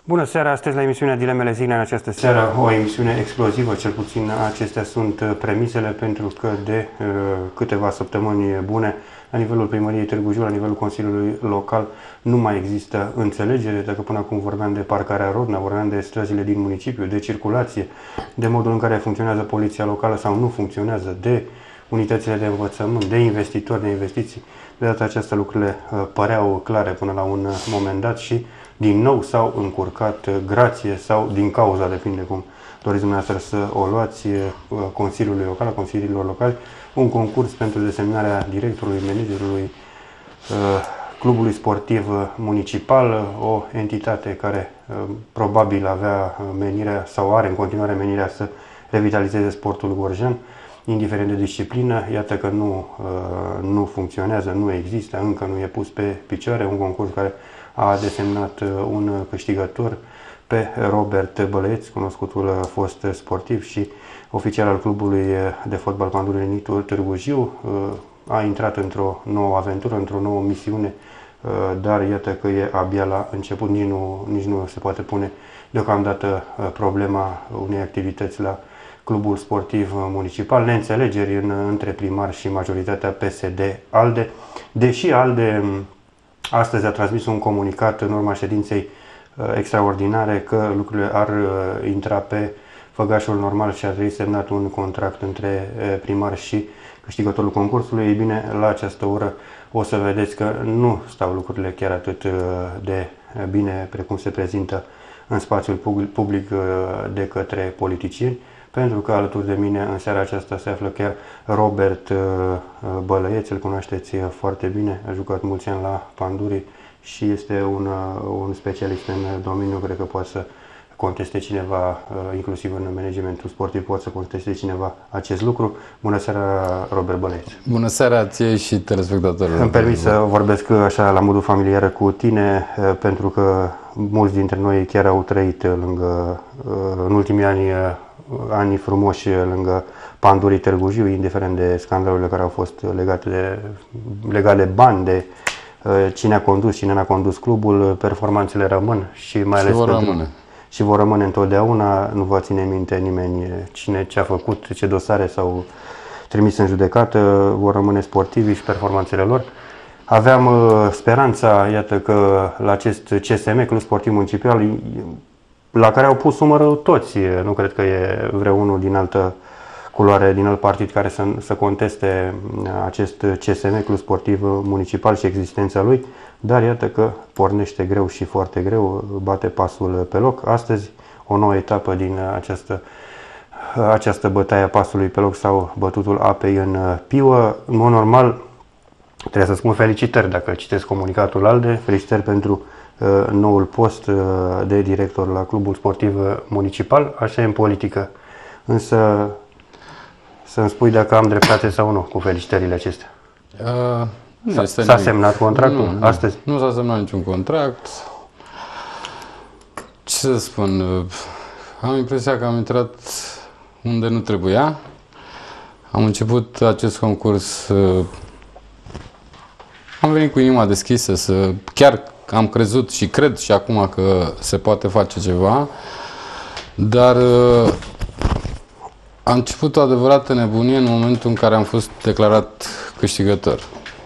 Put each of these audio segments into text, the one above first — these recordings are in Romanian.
Bună seara, astăzi la emisiunea Dilemele Zilei, în această seară, o emisiune explozivă, cel puțin acestea sunt premisele, pentru că de câteva săptămâni bune, la nivelul primăriei Târgu Jiu, la nivelul Consiliului Local, nu mai există înțelegere. Dacă până acum vorbeam de parcarea Rodna, vorbeam de străzile din municipiu, de circulație, de modul în care funcționează poliția locală sau nu funcționează, de unitățile de învățământ, de investitori, de investiții, de data aceasta lucrurile păreau clare până la un moment dat și din nou s-au încurcat, grație sau din cauza, depinde cum doriți dumneavoastră să o luați, Consiliului Local, Consiliilor Locali, un concurs pentru desemnarea directorului, managerului clubului sportiv municipal, o entitate care probabil avea menirea sau are în continuare menirea să revitalizeze sportul gorjean, indiferent de disciplină. Iată că nu funcționează, nu există, încă nu e pus pe picioare un concurs care a desemnat un câștigător pe Robert Bălăieț, cunoscutul fost sportiv și oficial al clubului de fotbal Panduri Renitul Târgu Jiu. A intrat într-o nouă aventură, într-o nouă misiune, dar iată că e abia la început, nici nu se poate pune deocamdată problema unei activități la clubul sportiv municipal, neînțelegeri între primar și majoritatea PSD-ALDE, deși ALDE astăzi a transmis un comunicat în urma ședinței extraordinare că lucrurile ar intra pe făgașul normal și ar trebui semnat un contract între primar și câștigătorul concursului. Ei bine, la această oră o să vedeți că nu stau lucrurile chiar atât de bine precum se prezintă în spațiul public de către politicieni, pentru că alături de mine în seara aceasta se află chiar Robert Bălăieț, îl cunoașteți foarte bine, a jucat mulți ani la Panduri și este un specialist în domeniu. Cred că poate să conteste cineva, inclusiv în managementul sportiv, poate să conteste cineva acest lucru. Bună seara, Robert Bălăieț. Bună seara ție și telespectatorilor. Îmi permis să vorbesc așa la modul familiar cu tine, pentru că mulți dintre noi chiar au trăit în ultimii ani frumoși lângă Pandurii Târgu Jiu, indiferent de scandalurile care au fost legate de bani, de cine a condus, cine n-a condus clubul, performanțele rămân și mai ales și vor rămâne întotdeauna. Nu va ține minte nimeni cine ce a făcut, ce dosare s-au trimis în judecată, vor rămâne sportivi și performanțele lor. Aveam speranța, iată că la acest CSM, Club Sportiv Municipal, la care au pus umărul toți, nu cred că e vreunul din altă culoare, din alt partid care să conteste acest CSM, Club Sportiv Municipal și existența lui, dar iată că pornește greu și foarte greu, bate pasul pe loc. Astăzi o nouă etapă din această bătaie a pasului pe loc sau bătutul apei în piuă. În mod normal, trebuie să spun felicitări dacă citesc comunicatul ALDE, felicitări pentru noul post de director la clubul sportiv municipal. Așa e în politică, însă să-mi spui dacă am dreptate sau nu cu felicitările acestea. S-a semnat contractul astăzi? Nu s-a semnat niciun contract. Ce să spun, am impresia că am intrat unde nu trebuia. Am început acest concurs, am venit cu inima deschisă, chiar am crezut și cred și acum că se poate face ceva, dar a început o adevărată nebunie în momentul în care am fost declarat câștigător.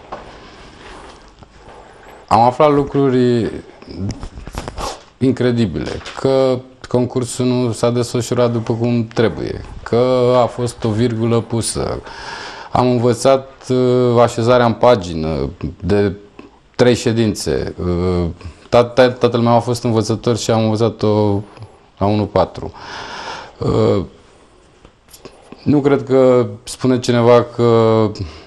Am aflat lucruri incredibile, că concursul nu s-a desfășurat după cum trebuie, că a fost o virgulă pusă. Am învățat așezarea în pagină de 3 ședințe. Tatăl meu a fost învățător și am învățat-o la 1-4. Nu cred că spune cineva că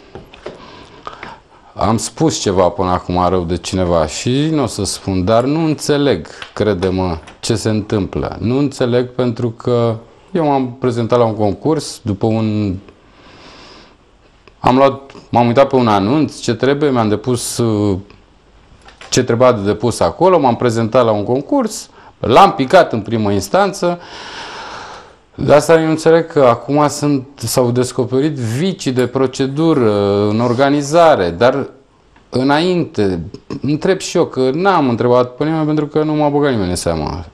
am spus ceva până acum rău de cineva și nu o să spun, dar nu înțeleg, crede-mă, ce se întâmplă. Nu înțeleg pentru că eu m-am prezentat la un concurs, m-am uitat pe un anunț, ce trebuie, mi-am depus ce trebuia de depus acolo, m-am prezentat la un concurs, l-am picat în primă instanță. De asta eu înțeleg că acum s-au descoperit vicii de procedură în organizare, dar înainte, întreb și eu, că n-am întrebat pe nimeni pentru că nu m-a băgat nimeni în seama.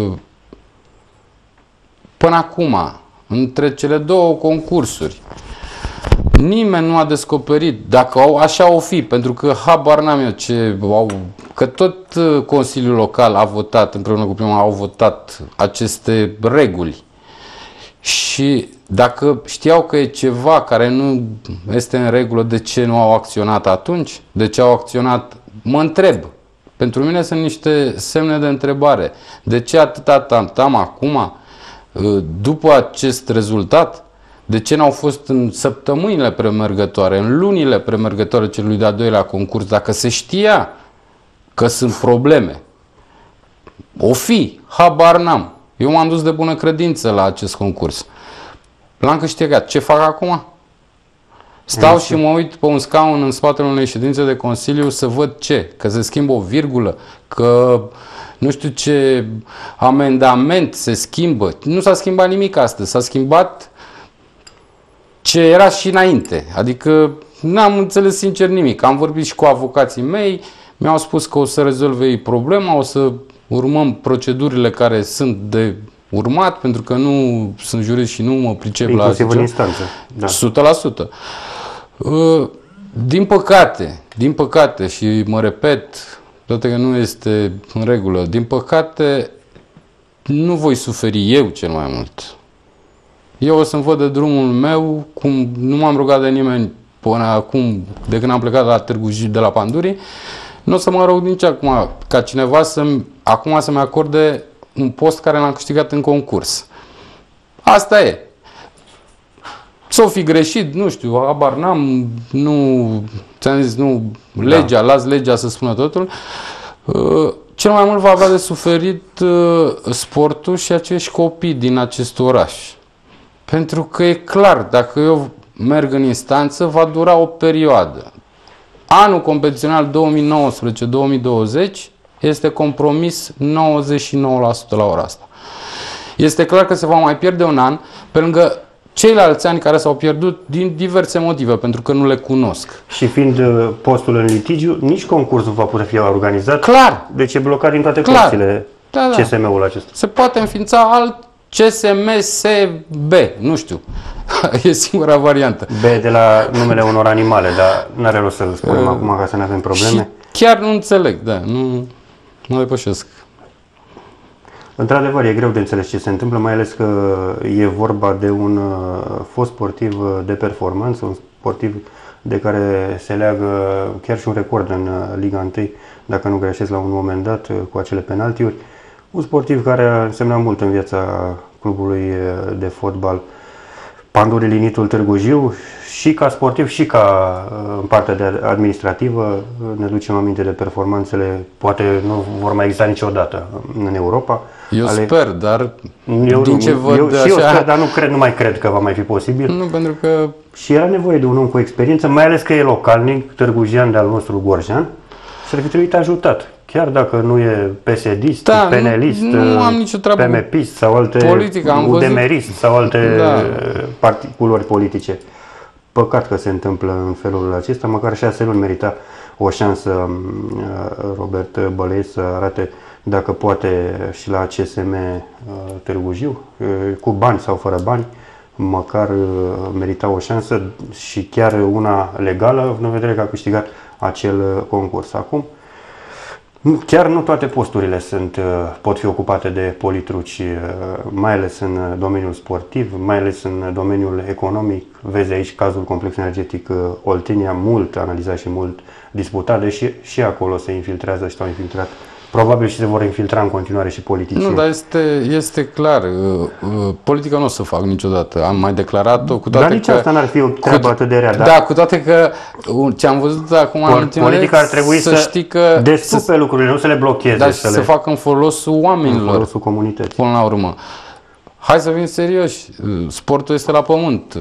Până acum, între cele două concursuri, nimeni nu a descoperit, dacă așa o fi, pentru că habar n-am eu că tot Consiliul Local a votat, împreună cu primul, au votat aceste reguli. Și dacă știau că e ceva care nu este în regulă, de ce nu au acționat atunci? De ce au acționat? Mă întreb. Pentru mine sunt niște semne de întrebare. De ce atâta tam acum, după acest rezultat? De ce n-au fost în săptămânile premergătoare, în lunile premergătoare celui de-al doilea concurs, dacă se știa că sunt probleme? O fi, habar n-am. Eu m-am dus de bună credință la acest concurs. L-am câștigat. Ce fac acum? Stau și mă uit pe un scaun în spatele unei ședințe de Consiliu să văd ce? Că se schimbă o virgulă? Că nu știu ce amendament se schimbă? Nu s-a schimbat nimic astăzi. S-a schimbat ce era și înainte. Adică n-am înțeles sincer nimic. Am vorbit și cu avocații mei, mi-au spus că o să rezolve ei problema, o să urmăm procedurile care sunt de urmat, pentru că nu sunt jurist și nu mă pricep la inclusiv în instanță. Da. 100%. Din păcate, și mă repet, toate că nu este în regulă, din păcate, nu voi suferi eu cel mai mult. Eu o să-mi văd de drumul meu, cum nu m-am rugat de nimeni până acum, de când am plecat la Târgu Jiu, de la Pandurii, nu o să mă rog nici acum ca cineva acum să-mi acorde un post care l-am câștigat în concurs. Asta e. S-o fi greșit, nu știu, habar n-am, nu, ți-am zis, nu, legea, las legea să spună totul. Cel mai mult va avea de suferit sportul și acești copii din acest oraș. Pentru că e clar, dacă eu merg în instanță, va dura o perioadă. Anul competițional 2019-2020 este compromis 99% la ora asta. Este clar că se va mai pierde un an, pe lângă ceilalți ani care s-au pierdut din diverse motive, pentru că nu le cunosc. Și fiind postul în litigiu, nici concursul va putea fi organizat. Clar! Deci e blocat din toate părțile Da. CSM-ul acesta. Se poate înființa alt CSM-SB, nu știu. E singura variantă. B de la numele unor animale, dar n-are rost să-l spunem acum ca să nu avem probleme. Și chiar nu înțeleg, nu depășesc. Într-adevăr, e greu de înțeles ce se întâmplă, mai ales că e vorba de un fost sportiv de performanță, un sportiv de care se leagă chiar și un record în Liga 1, dacă nu greșesc la un moment dat, cu acele penaltiuri. Un sportiv care a însemnat mult în viața clubului de fotbal Pandurii Linitul Târgu Jiu, și ca sportiv și ca în partea administrativă. Ne ducem aminte de performanțele, poate nu vor mai exista niciodată în Europa. Eu sper, dar eu așa... sper, dar nu mai cred că va mai fi posibil. Nu, pentru că... Și era nevoie de un om cu experiență, mai ales că e localnic, târgujean de-al nostru gorjean, și ar fi trebuit ajutat. Chiar dacă nu e PSD-ist, PNL-ist, PMP-ist sau alte UDMR-ist sau alte culori politice. Păcat că se întâmplă în felul acesta, măcar 6 luni merita o șansă Robert Bălăi să arate dacă poate și la CSM Târgu Jiu, cu bani sau fără bani, măcar merita o șansă și chiar una legală, având în vedere că a câștigat acel concurs. Acum, chiar nu toate posturile pot fi ocupate de politruci, mai ales în domeniul sportiv, mai ales în domeniul economic. Vezi aici cazul complex energetic Oltenia, mult analizat și mult disputat, deși și acolo se infiltrează și s-au infiltrat. Probabil și se vor infiltra în continuare și politicieni. Nu, dar este clar. Politica nu o să fac niciodată. Am mai declarat-o, cu toate dar nici asta n-ar fi o treabă atât de rea. Da, cu toate că ce am văzut acum în ultimele, politica ar trebui să știi că destupe lucrurile, nu să le blocheze. Dar să facă în folosul oamenilor. În folosul comunității. Până la urmă. Hai să fim serioși. Sportul este la pământ.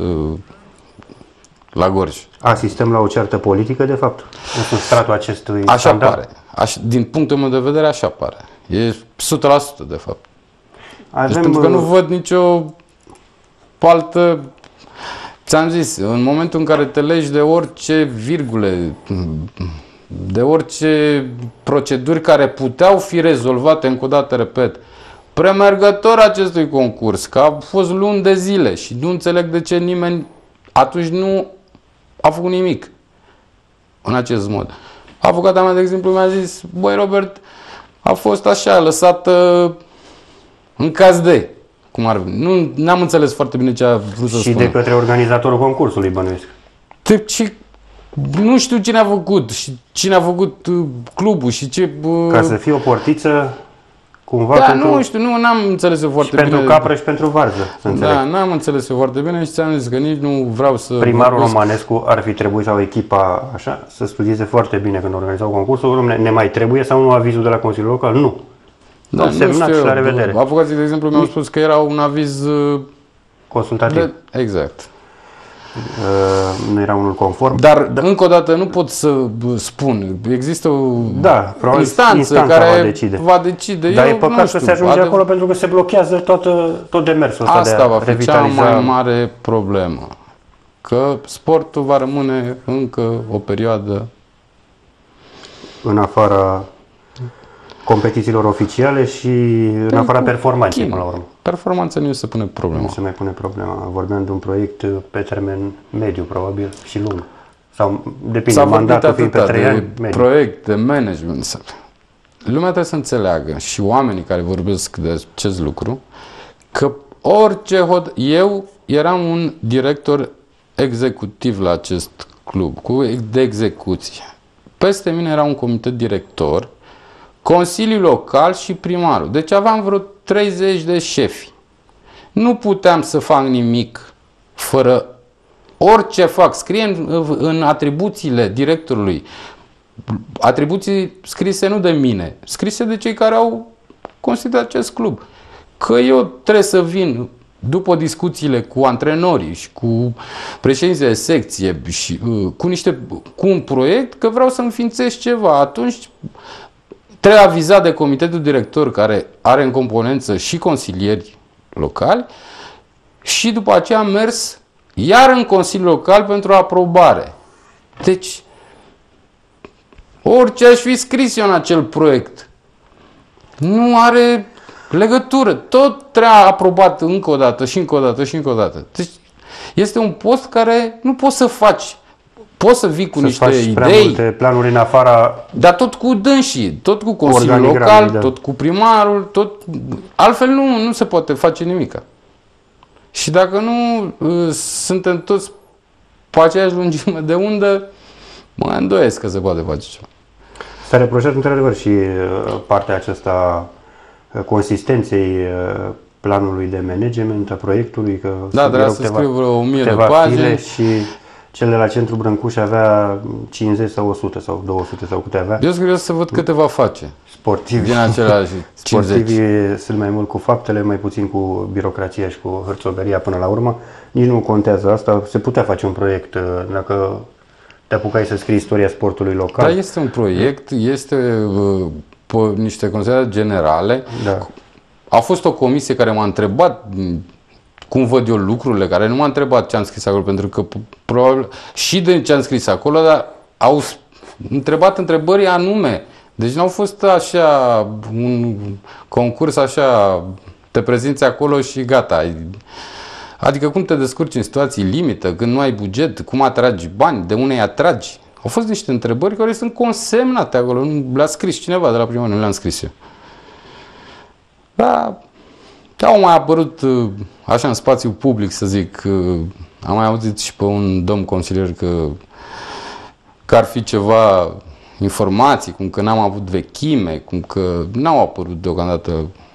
La Gorj. Asistăm la o ceartă politică, de fapt, în substratul acestui așa scandal. Pare. Din punctul meu de vedere, așa pare. E 100% de fapt. Deci, pentru că nu văd nicio altă... Ți-am zis, în momentul în care te legi de orice virgule, de orice proceduri care puteau fi rezolvate, încă o dată repet, premergător acestui concurs, că a fost luni de zile și nu înțeleg de ce nimeni atunci nu a făcut nimic în acest mod. Avocata mea, de exemplu, mi-a zis, băi Robert, a fost așa, lăsată în caz de, cum ar fi. Nu, n-am înțeles foarte bine ce a vrut să spună. Și de către organizatorul concursului, bănuiesc. Și nu știu cine a făcut și cine a făcut clubul și ce... Ca să fie o portiță, cumva, da, pentru... nu știu, n-am înțeles eu foarte bine. pentru capră și pentru varză, să înțeleg. Da, n-am înțeles eu foarte bine și ți-am zis că nici nu vreau să... Primarul Romanescu ar fi trebuit, sau echipa așa, să studieze foarte bine când organizau concursul. Ne mai trebuie sau nu avizul de la Consiliul Local? Nu. Da, Au semnat și la revedere. Avocații, de exemplu, mi-au spus că era un aviz... Consultativ. Exact. Nu era unul conform. Dar, încă o dată, nu pot să spun. Există o instanță care va decide. Dar e păcat că se ajunge acolo pentru că se blochează tot demersul ăsta asta de a va fi revitaliza. cea mai mare problemă. Că sportul va rămâne încă o perioadă în afara competițiilor oficiale și în afara performanței, până la urmă. Performanța nu se pune problema. Nu se mai pune problema. Vorbeam de un proiect pe termen mediu, probabil, și lung. Sau depinde, mandatul fiind pe 3 ani, mediu. Proiect, de management. Lumea trebuie să înțeleagă, și oamenii care vorbesc de acest lucru, că eu eram un director executiv la acest club, de execuție. Peste mine era un comitet director, Consiliul Local și primarul. Deci aveam vreo 30 de șefi. Nu puteam să fac nimic fără orice fac. Scrie în atribuțiile directorului, atribuții scrise nu de mine, scrise de cei care au constituit acest club. Că eu trebuie să vin după discuțiile cu antrenorii și cu președinții de secție și cu un proiect, că vreau să înființez ceva. Atunci trebuie avizat de comitetul director, care are în componență și consilieri locali, și după aceea am mers iar în Consiliul Local pentru aprobare. Deci, orice aș fi scris eu în acel proiect, nu are legătură. Tot trebuie aprobat încă o dată și încă o dată și încă o dată. Deci, este un post care nu poți să faci. Poți să vii cu niște idei. Prea multe planuri în afara... Dar tot cu dânsii, tot cu Consiliul Local, da. Tot cu primarul, altfel nu se poate face nimic. Și dacă nu suntem toți pe aceeași lungime de undă, mă îndoiesc că se poate face ceva. S-a reproșat într-adevăr și partea aceasta consistenței planului de management a proiectului, că da, trebuia să scriu vreo 1000 de pagini și cel de la Centru Brâncuș avea 50 sau 100 sau 200 sau câte avea. Eu scriu să văd câte va face. Sportivi. Din același 50. Sportivii sunt mai mult cu faptele, mai puțin cu birocrația și cu hârțogăria până la urmă. Nici nu contează asta. Se putea face un proiect dacă te apucai să scrii istoria sportului local. Da, este un proiect, este niște considerații generale. Da. A fost o comisie care m-a întrebat cum văd eu lucrurile, care nu m-a întrebat ce am scris acolo, pentru că probabil și de ce am scris acolo, dar au întrebat întrebări anume. Deci nu au fost așa un concurs așa, te prezinți acolo și gata. Adică cum te descurci în situații limită, când nu ai buget, cum atragi bani, de unde îi atragi. Au fost niște întrebări care sunt consemnate acolo, nu le-a scris cineva de la primul, nu le-am scris eu. Da, au mai apărut așa în spațiu public, să zic, am mai auzit și pe un domn consilier că ar fi ceva informații, cum că n-am avut vechime, cum că n-au apărut deocamdată.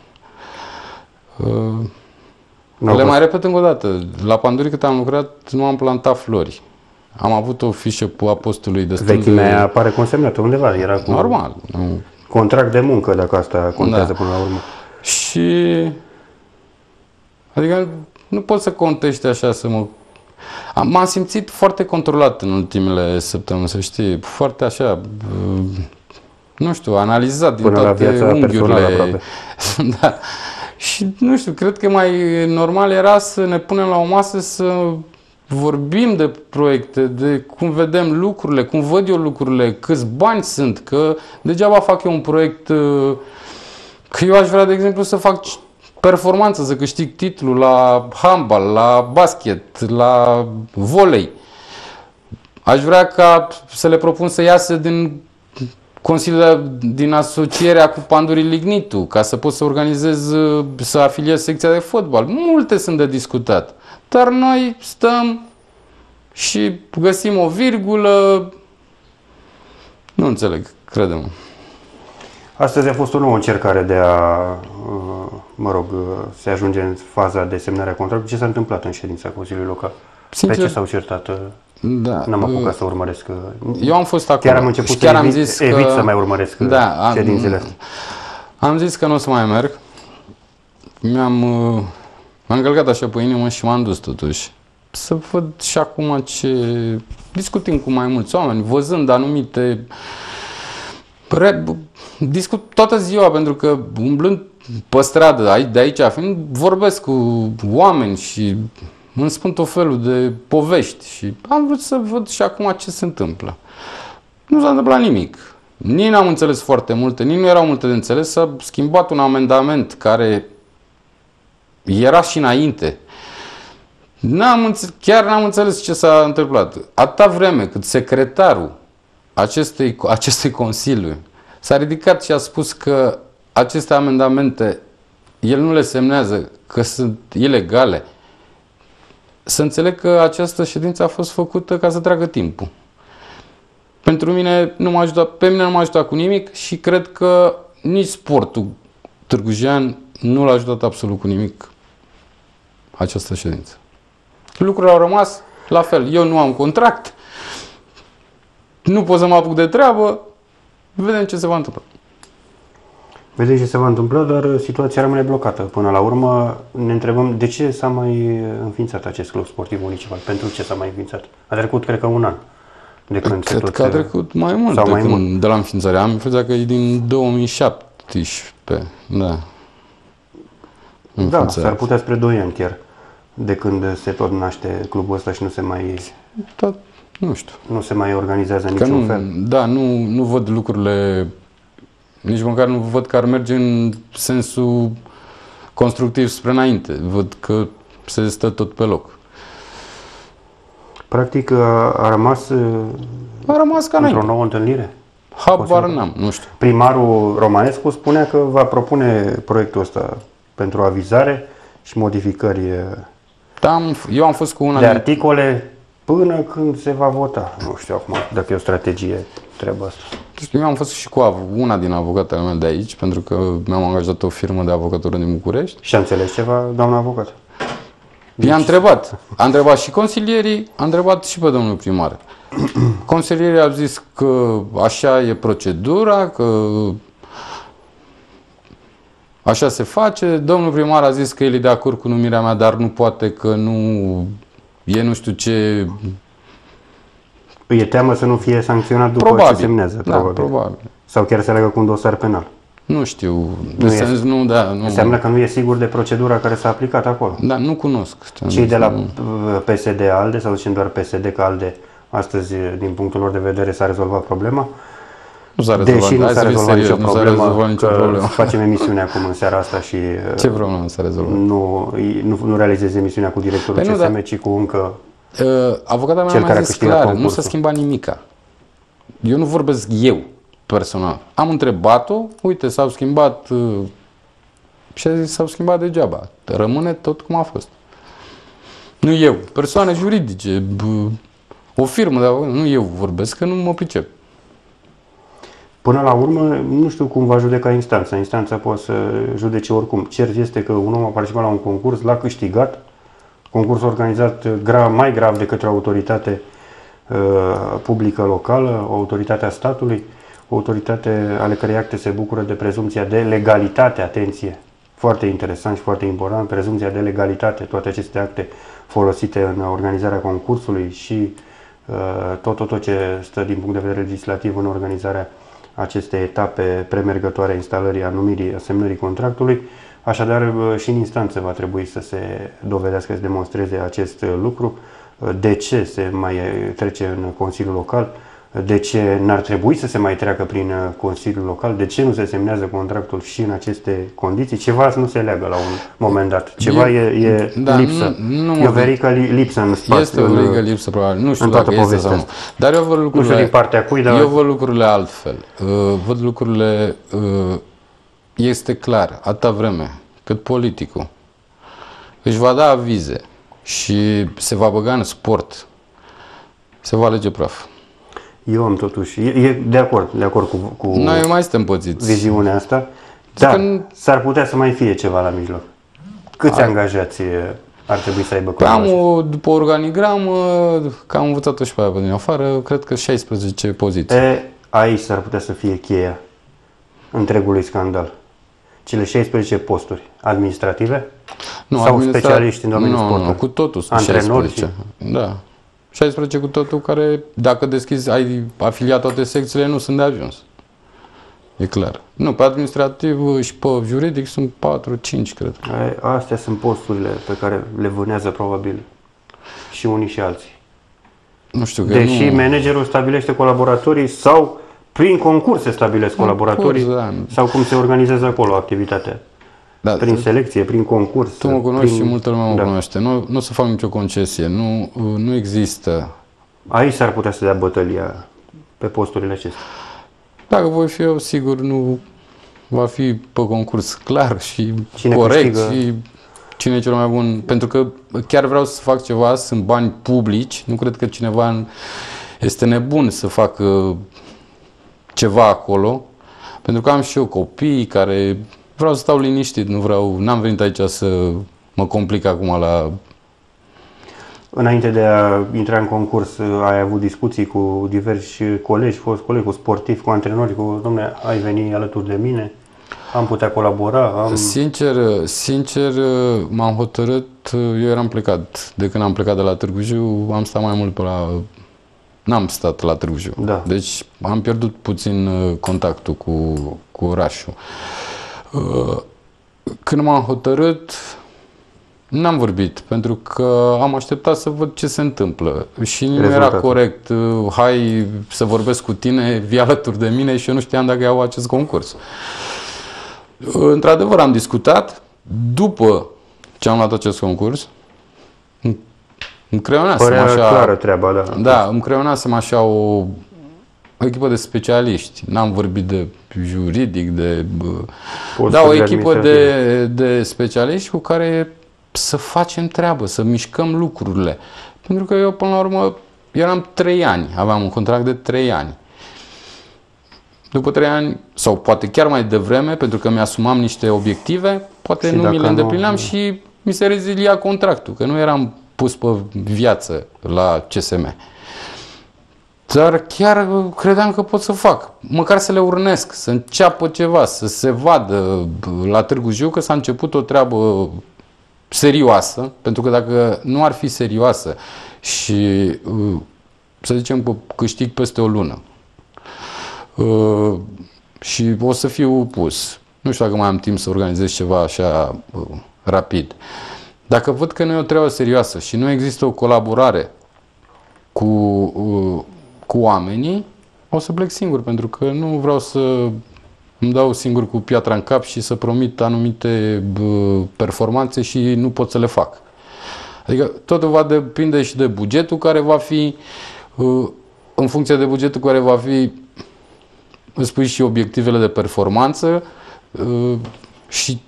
Le mai repet încă o dată, la Pandurii cât am lucrat nu am plantat flori. Am avut o fișă cu apostolului destul de... Vechimea apare consemnată undeva, era cu normal. Contract de muncă, dacă asta contează până la urmă. Și... Adică nu pot să contești așa să mă... M-am simțit foarte controlat în ultimele săptămâni, să știi, foarte așa, nu știu, analizat din până toate la viața unghiurile. Da. Și nu știu, cred că mai normal era să ne punem la o masă să vorbim de proiecte, de cum vedem lucrurile, cum văd eu lucrurile, câți bani sunt, că degeaba fac eu un proiect, că eu aș vrea, de exemplu, să fac performanță, să câștig titlul la handbal, la basket, la volei. Aș vrea ca să le propun să iasă din Consiliul din asocierea cu Pandurii Lignitu, ca să pot să organizez, să afiliez secția de fotbal. Multe sunt de discutat. Dar noi stăm și găsim o virgulă. Nu înțeleg, crede-mă. Astăzi a fost o nouă încercare de a, se ajunge în faza de semnare a contractului. Ce s-a întâmplat în ședința Consiliului Local? Sincer, Pe ce s-au certat? Da, N-am apucat să urmăresc. Eu am fost acolo. Chiar am început și chiar să am evit, zis evit că, să mai urmăresc ședințele astea. Am zis că nu o să mai merg. M-am încălcat așa pe inimă și m-am dus totuși. Să văd și acum ce... Discutim cu mai mulți oameni, văzând anumite... Discut toată ziua, pentru că umblând pe stradă, de aici fiind, vorbesc cu oameni și îmi spun tot felul de povești și am vrut să văd și acum ce se întâmplă. Nu s-a întâmplat nimic. Nici n-am înțeles foarte multe, nici nu erau multe de înțeles. S-a schimbat un amendament care era și înainte. Chiar n-am înțeles ce s-a întâmplat. Atâta vreme cât secretarul acestui Consiliu s-a ridicat și a spus că aceste amendamente el nu le semnează, că sunt ilegale, să înțeleg că această ședință a fost făcută ca să tragă timpul. Pentru mine nu m-a ajutat, pe mine nu m-a ajutat cu nimic și cred că nici sportul târgujean nu l-a ajutat absolut cu nimic această ședință. Lucrurile au rămas la fel. Eu nu am contract, nu pot să mă apuc de treabă, vedem ce se va întâmpla. Vedem ce se va întâmpla, dar situația rămâne blocată. Până la urmă ne întrebăm de ce s-a mai înființat acest club sportiv municipal. Pentru ce s-a mai înființat? A trecut, cred că, un an. De când cred că a trecut mai mult de la înființare. Am impresia că e din 2017. Da. Da, s-ar putea spre 2 ani chiar. De când se tot naște clubul ăsta și nu se mai... Da, nu știu. Nu se mai organizează niciun fel. Da, nu văd lucrurile... Nici măcar nu văd că ar merge în sensul constructiv spre înainte. Văd că se stă tot pe loc. Practic a rămas ca într-o nouă întâlnire? Habar n-am, nu știu. Primarul Romanescu spunea că va propune proiectul ăsta pentru avizare și modificări Eu am fost cu una de articole până când se va vota. Nu știu acum dacă e o strategie treaba asta. Eu am fost și cu una din avocatele mele de aici, pentru că mi-am angajat o firmă de avocatură din București. Și a înțeles ceva, doamna avocat? I-a întrebat. A întrebat și consilierii, a întrebat și pe domnul primar. Consilierii au zis că așa e procedura, că așa se face. Domnul primar a zis că el e de acord cu numirea mea, dar nu poate, că nu știu ce... E teamă să nu fie sancționat după ce semnează, probabil. Da, probabil. Sau chiar se leagă cu un dosar penal. Nu știu. Nu înseamnă că nu e sigur de procedura care s-a aplicat acolo. Da, nu cunosc. Cei de la PSD-ALDE, sau zicem doar PSD, că ALDE astăzi, din punctul lor de vedere, s-a rezolvat problema. Nu s-a rezolvat. Deși nu s-a rezolvat nicio problemă, că facem emisiunea acum în seara asta și ce problemă s-a rezolvat? Nu realizez emisiunea cu directorul CSM, ci cu încă avocata mea mi-a zis clar, nu s-a schimbat nimica. Eu nu vorbesc eu, personal. Am întrebat-o, uite, s-au schimbat și a zis, s-au schimbat degeaba. Rămâne tot cum a fost. Nu eu, persoane juridice, o firmă de avocat, nu eu vorbesc, că nu mă pricep. Până la urmă, nu știu cum va judeca instanța. Instanța poate să judece oricum. Cert este că un om a participat la un concurs, l-a câștigat, concurs organizat mai grav decât o autoritate publică locală, o autoritate a statului, o autoritate ale cărei acte se bucură de prezumția de legalitate, atenție, foarte interesant și foarte important, prezumția de legalitate, toate aceste acte folosite în organizarea concursului și tot ce stă din punct de vedere legislativ în organizarea acestei etape premergătoare a instalării, a numirii, a semnării contractului. Așadar, și în instanță va trebui să se dovedească, să demonstreze acest lucru. de ce se mai trece în Consiliul Local, de ce n-ar trebui să se mai treacă prin Consiliul Local, de ce nu se semnează contractul și în aceste condiții. Ceva nu se leagă la un moment dat, ceva e lipsă. E o verică lipsă în spațiu. Este o verică lipsă, probabil. Nu știu dacă este sau nu. Dar eu văd lucrurile, nu știu din partea cui, dar... Eu văd lucrurile altfel. Văd lucrurile... Este clar, atâta vreme cât politicul își va da avize și se va băga în sport, se va alege praf. Eu am totuși, e de acord cu noi mai suntem pățiți. Viziunea asta, dar s-ar putea să mai fie ceva la mijloc. Câți angajați ar trebui să aibă clubul? După organigramă, că am învățat-o și pe aia din afară, cred că 16 poziții. Aici s-ar putea să fie cheia întregului scandal. Cele 16 posturi administrative? Nu, sau specialiști în domeniul sportului? Nu, cu totul sunt antrenori 16. Da. 16 cu totul care, dacă deschizi, ai afiliat toate secțiile, nu sunt de ajuns. E clar. Nu, pe administrativ și pe juridic sunt 4-5, cred. Astea sunt posturile pe care le vânează probabil și unii și alții. Nu știu că deși managerul stabilește colaboratorii sau prin concurs se stabilesc colaboratorii, sau cum se organizează acolo activitatea. Da, prin selecție, prin concurs. Tu mă cunoști și multă lume mă cunoaște. Nu o să fac nicio concesie. Nu există. Aici s-ar putea să dea bătălia pe posturile acestea. Dacă voi fi eu, sigur, nu va fi pe concurs clar și corect și cine e cel mai bun. Pentru că chiar vreau să fac ceva, sunt bani publici. Nu cred că cineva este nebun să facă ceva acolo. Pentru că am și eu copii care... Vreau să stau liniștit, n-am venit aici să mă complic acum la... Înainte de a intra în concurs, ai avut discuții cu diversi colegi, fost colegi, cu sportivi, cu antrenori, dom'le, ai venit alături de mine, am putea colabora? Sincer, m-am hotărât, eu eram plecat, de când am plecat de la Târgu Jiu, am stat mai mult pe la... N-am stat la Târgu Jiu, deci am pierdut puțin contactul cu orașul. Când m-am hotărât, n-am vorbit, pentru că am așteptat să văd ce se întâmplă și nu era corect, hai să vorbesc cu tine, vii alături de mine și eu nu știam dacă iau acest concurs. Într-adevăr am discutat, după ce am luat acest concurs, îmi creionasem așa... clară treaba, da. Da, îmi creionasem așa o echipă de specialiști. N-am vorbit de juridic, o echipă de specialiști cu care să facem treabă, să mișcăm lucrurile. Pentru că eu, până la urmă, eram 3 ani, aveam un contract de 3 ani. După 3 ani, sau poate chiar mai devreme, pentru că mi-asumam niște obiective, poate nu mi le îndeplineam și mi se rezilia contractul, că nu eram pus pe viață la CSM. Dar chiar credeam că pot să fac, măcar să le urnesc, să înceapă ceva, să se vadă la Târgu Jiu că s-a început o treabă serioasă, pentru că dacă nu ar fi serioasă și să zicem că câștig peste o lună și o să fiu pus, nu știu dacă mai am timp să organizez ceva așa rapid. Dacă văd că nu e o treabă serioasă și nu există o colaborare cu oamenii, o să plec singur, pentru că nu vreau să îmi dau singur cu piatra în cap și să promit anumite performanțe și nu pot să le fac. Adică totul va depinde și de bugetul care va fi, în funcție de bugetul care va fi, îți spui și obiectivele de performanță și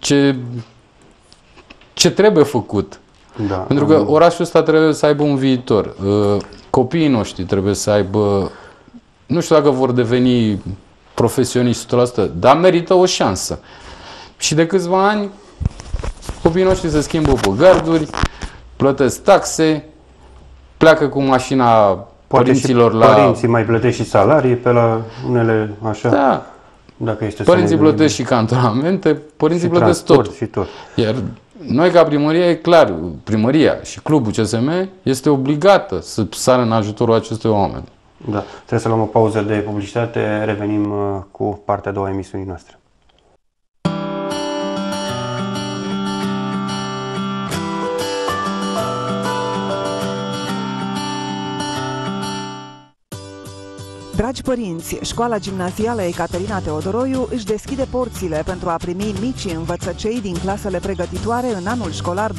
ce trebuie făcut. Da, pentru că orașul ăsta trebuie să aibă un viitor. Copiii noștri trebuie să aibă, nu știu dacă vor deveni profesioniști 100%, dar merită o șansă. Și de câțiva ani, copiii noștri se schimbă pe garduri, plătesc taxe, pleacă cu mașina părinților la... Părinții mai plătesc și salarii pe la unele așa. Da. Dacă este părinții plătesc și cantonamente, părinții plătesc tot. Și tot. Iar noi ca primărie, e clar, primăria și clubul CSM este obligată să sară în ajutorul acestor oameni. Da. Trebuie să luăm o pauză de publicitate, revenim cu partea a doua a emisiunii noastre. Dragi părinți, școala gimnazială Ecaterina Teodoroiu își deschide porțile pentru a primi micii învățăcei din clasele pregătitoare în anul școlar 2019-2020,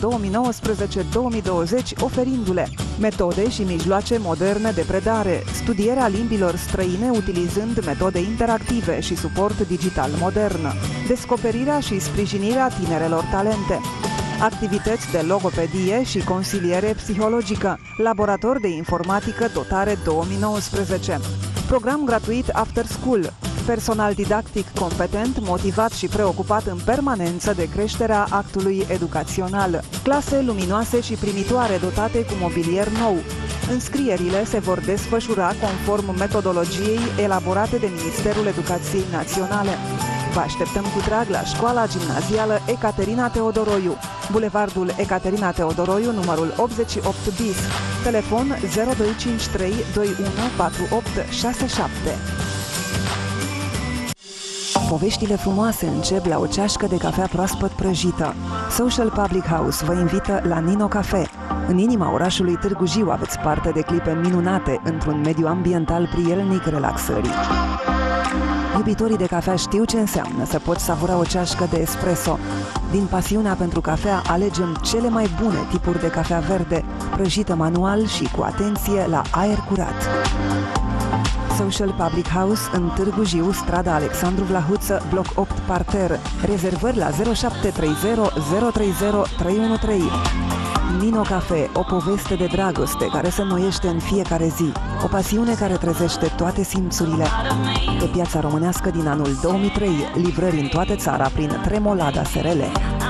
oferindu-le metode și mijloace moderne de predare, studierea limbilor străine utilizând metode interactive și suport digital modern, descoperirea și sprijinirea tinerelor talente, activități de logopedie și consiliere psihologică, laborator de informatică dotare 2019, program gratuit After School, personal didactic competent, motivat și preocupat în permanență de creșterea actului educațional, clase luminoase și primitoare dotate cu mobilier nou. Înscrierile se vor desfășura conform metodologiei elaborate de Ministerul Educației Naționale. Vă așteptăm cu drag la școala gimnazială Ecaterina Teodoroiu, Bulevardul Ecaterina Teodoroiu, numărul 88 bis, telefon 0253 214867. Poveștile frumoase încep la o ceașcă de cafea proaspăt prăjită. Social Public House vă invită la Nino Cafe. În inima orașului Târgu Jiu aveți parte de clipe minunate într-un mediu ambiental prielnic relaxării. Iubitorii de cafea știu ce înseamnă să poți savura o ceașcă de espresso. Din pasiunea pentru cafea alegem cele mai bune tipuri de cafea verde, prăjită manual și cu atenție la aer curat. Social Public House în Târgu Jiu, strada Alexandru Vlahuță, bloc 8 parter. Rezervări la 0730 030 313. Nino Cafe, o poveste de dragoste care se înnoiește în fiecare zi. O pasiune care trezește toate simțurile. Pe piața românească din anul 2003, livrări în toată țara prin Tremolada SRL.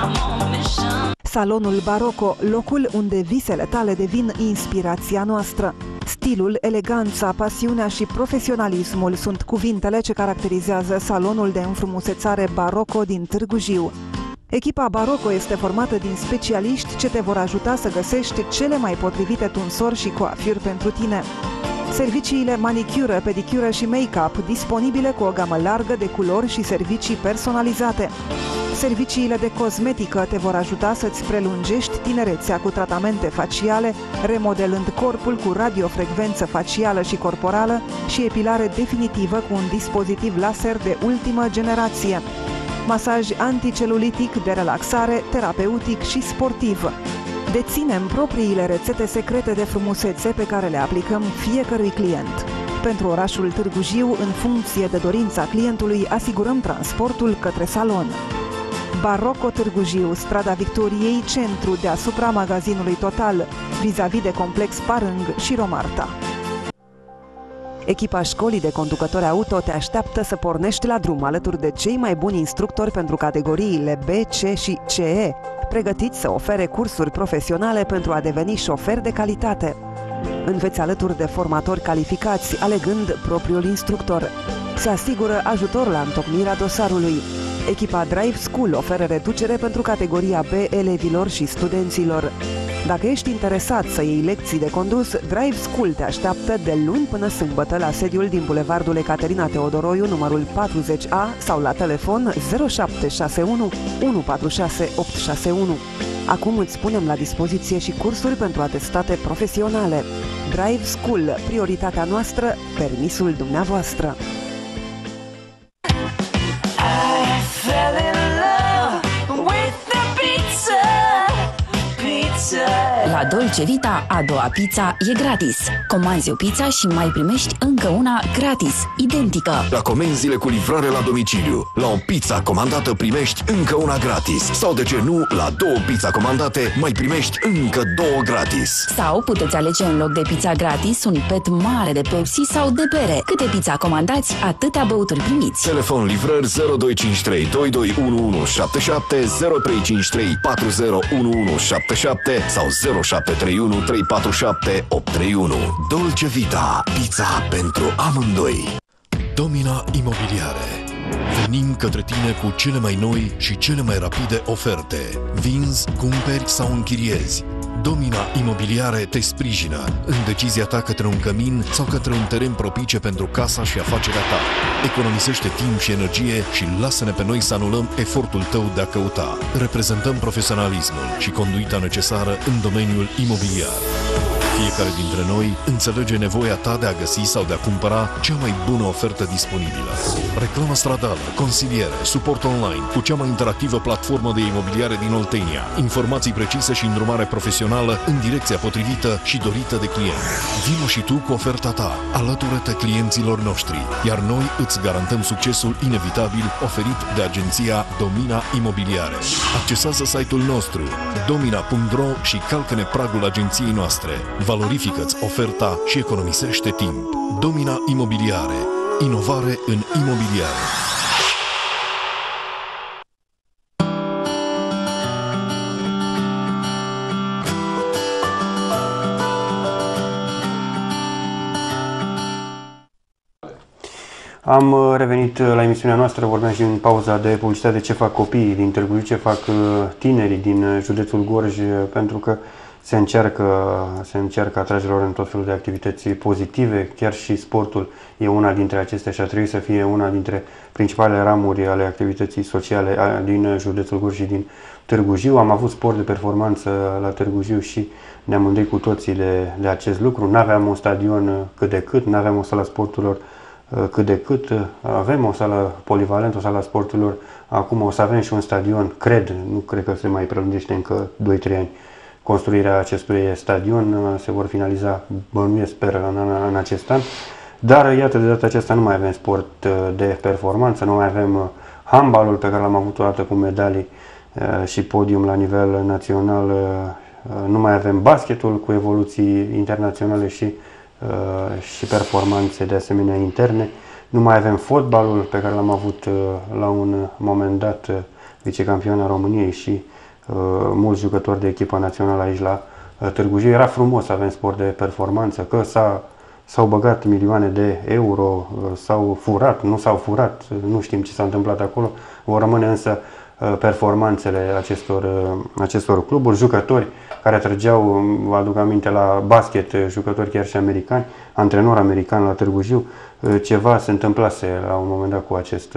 Salonul Barocco, locul unde visele tale devin inspirația noastră. Stilul, eleganța, pasiunea și profesionalismul sunt cuvintele ce caracterizează salonul de înfrumusețare Barocco din Târgu Jiu. Echipa Barocco este formată din specialiști ce te vor ajuta să găsești cele mai potrivite tunsori și coafuri pentru tine. Serviciile manicură, pedicură și make-up disponibile cu o gamă largă de culori și servicii personalizate. Serviciile de cosmetică te vor ajuta să-ți prelungești tinerețea cu tratamente faciale, remodelând corpul cu radiofrecvență facială și corporală și epilare definitivă cu un dispozitiv laser de ultimă generație. Masaj anticelulitic, de relaxare, terapeutic și sportiv. Deținem propriile rețete secrete de frumusețe pe care le aplicăm fiecărui client. Pentru orașul Târgu Jiu, în funcție de dorința clientului, asigurăm transportul către salon. Barocco Târgu Jiu, strada Victoriei, centru deasupra magazinului Total, vis-a-vis de Complex Parâng și Romarta. Echipa școlii de conducători auto te așteaptă să pornești la drum alături de cei mai buni instructori pentru categoriile B, C și CE, pregătiți să ofere cursuri profesionale pentru a deveni șofer de calitate. Înveți alături de formatori calificați, alegând propriul instructor. Se asigură ajutor la întocmirea dosarului. Echipa Drive School oferă reducere pentru categoria B elevilor și studenților. Dacă ești interesat să iei lecții de condus, Drive School te așteaptă de luni până sâmbătă la sediul din Bulevardul Ecaterina Teodoroiu, numărul 40A sau la telefon 0761 146 861. Acum îți punem la dispoziție și cursuri pentru atestate profesionale. Drive School, prioritatea noastră, permisul dumneavoastră. La Dolce Vita, a doua pizza e gratis. Comanzi o pizza și mai primești încă una gratis, identică. La comenzile cu livrare la domiciliu, la o pizza comandată primești încă una gratis. Sau de ce nu, la două pizza comandate mai primești încă două gratis. Sau puteți alege în loc de pizza gratis un pet mare de Pepsi sau de bere. Câte pizza comandați, atâtea băuturi primiți. Telefon livrări 0253 221177 0353 401177 sau 0731 347 831. Dolce Vita, pizza pentru amândoi. Domina Imobiliare. Venim către tine cu cele mai noi și cele mai rapide oferte. Vinzi, cumperi sau închiriezi. Domina Imobiliare te sprijină în decizia ta către un cămin sau către un teren propice pentru casa și afacerea ta. Economisește timp și energie și lasă-ne pe noi să anulăm efortul tău de a căuta. Reprezentăm profesionalismul și conduita necesară în domeniul imobiliar. Fiecare dintre noi înțelege nevoia ta de a găsi sau de a cumpăra cea mai bună ofertă disponibilă. Reclamă stradală, consiliere, suport online cu cea mai interactivă platformă de imobiliare din Oltenia, informații precise și îndrumare profesională în direcția potrivită și dorită de client. Vino și tu cu oferta ta, alătură-te clienților noștri, iar noi îți garantăm succesul inevitabil oferit de agenția Domina Imobiliare. Accesează site-ul nostru domina.ro și calcă-ne pragul agenției noastre. Valorifică-ți oferta și economisește timp. Domina Imobiliare. Inovare în imobiliare. Am revenit la emisiunea noastră, vorbeam și în pauza de publicitate ce fac copiii din Târgu Jiu, ce fac tinerii din județul Gorj, pentru că se încearcă atragerea lor în tot felul de activități pozitive, chiar și sportul e una dintre acestea și ar trebui să fie una dintre principalele ramuri ale activității sociale din județul Gorj și din Târgu Jiu. Am avut sport de performanță la Târgu Jiu și ne-am mândrit cu toții de acest lucru. N-aveam un stadion cât de cât, n-aveam o sală sporturilor cât de cât, avem o sală polivalentă, o sală a sporturilor, acum o să avem și un stadion, nu cred că se mai prelungește încă 2-3 ani. Construirea acestui stadion se vor finaliza, bănuiesc, sper, în acest an. Dar, iată, de data aceasta nu mai avem sport de performanță, nu mai avem handbalul pe care l-am avut o dată cu medalii și podium la nivel național, nu mai avem basketul cu evoluții internaționale și performanțe de asemenea interne. Nu mai avem fotbalul pe care l-am avut la un moment dat vicecampion al României și mulți jucători de echipa națională aici la Târgu Jiu. Era frumos să avem sport de performanță, că s-au băgat milioane de euro, s-au furat, nu s-au furat, nu știm ce s-a întâmplat acolo. Vor rămâne însă performanțele acestor cluburi, jucători care atrăgeau, vă aduc aminte, la basket, jucători chiar și americani, antrenor american la Târgu Jiu. Ceva se întâmplase la un moment dat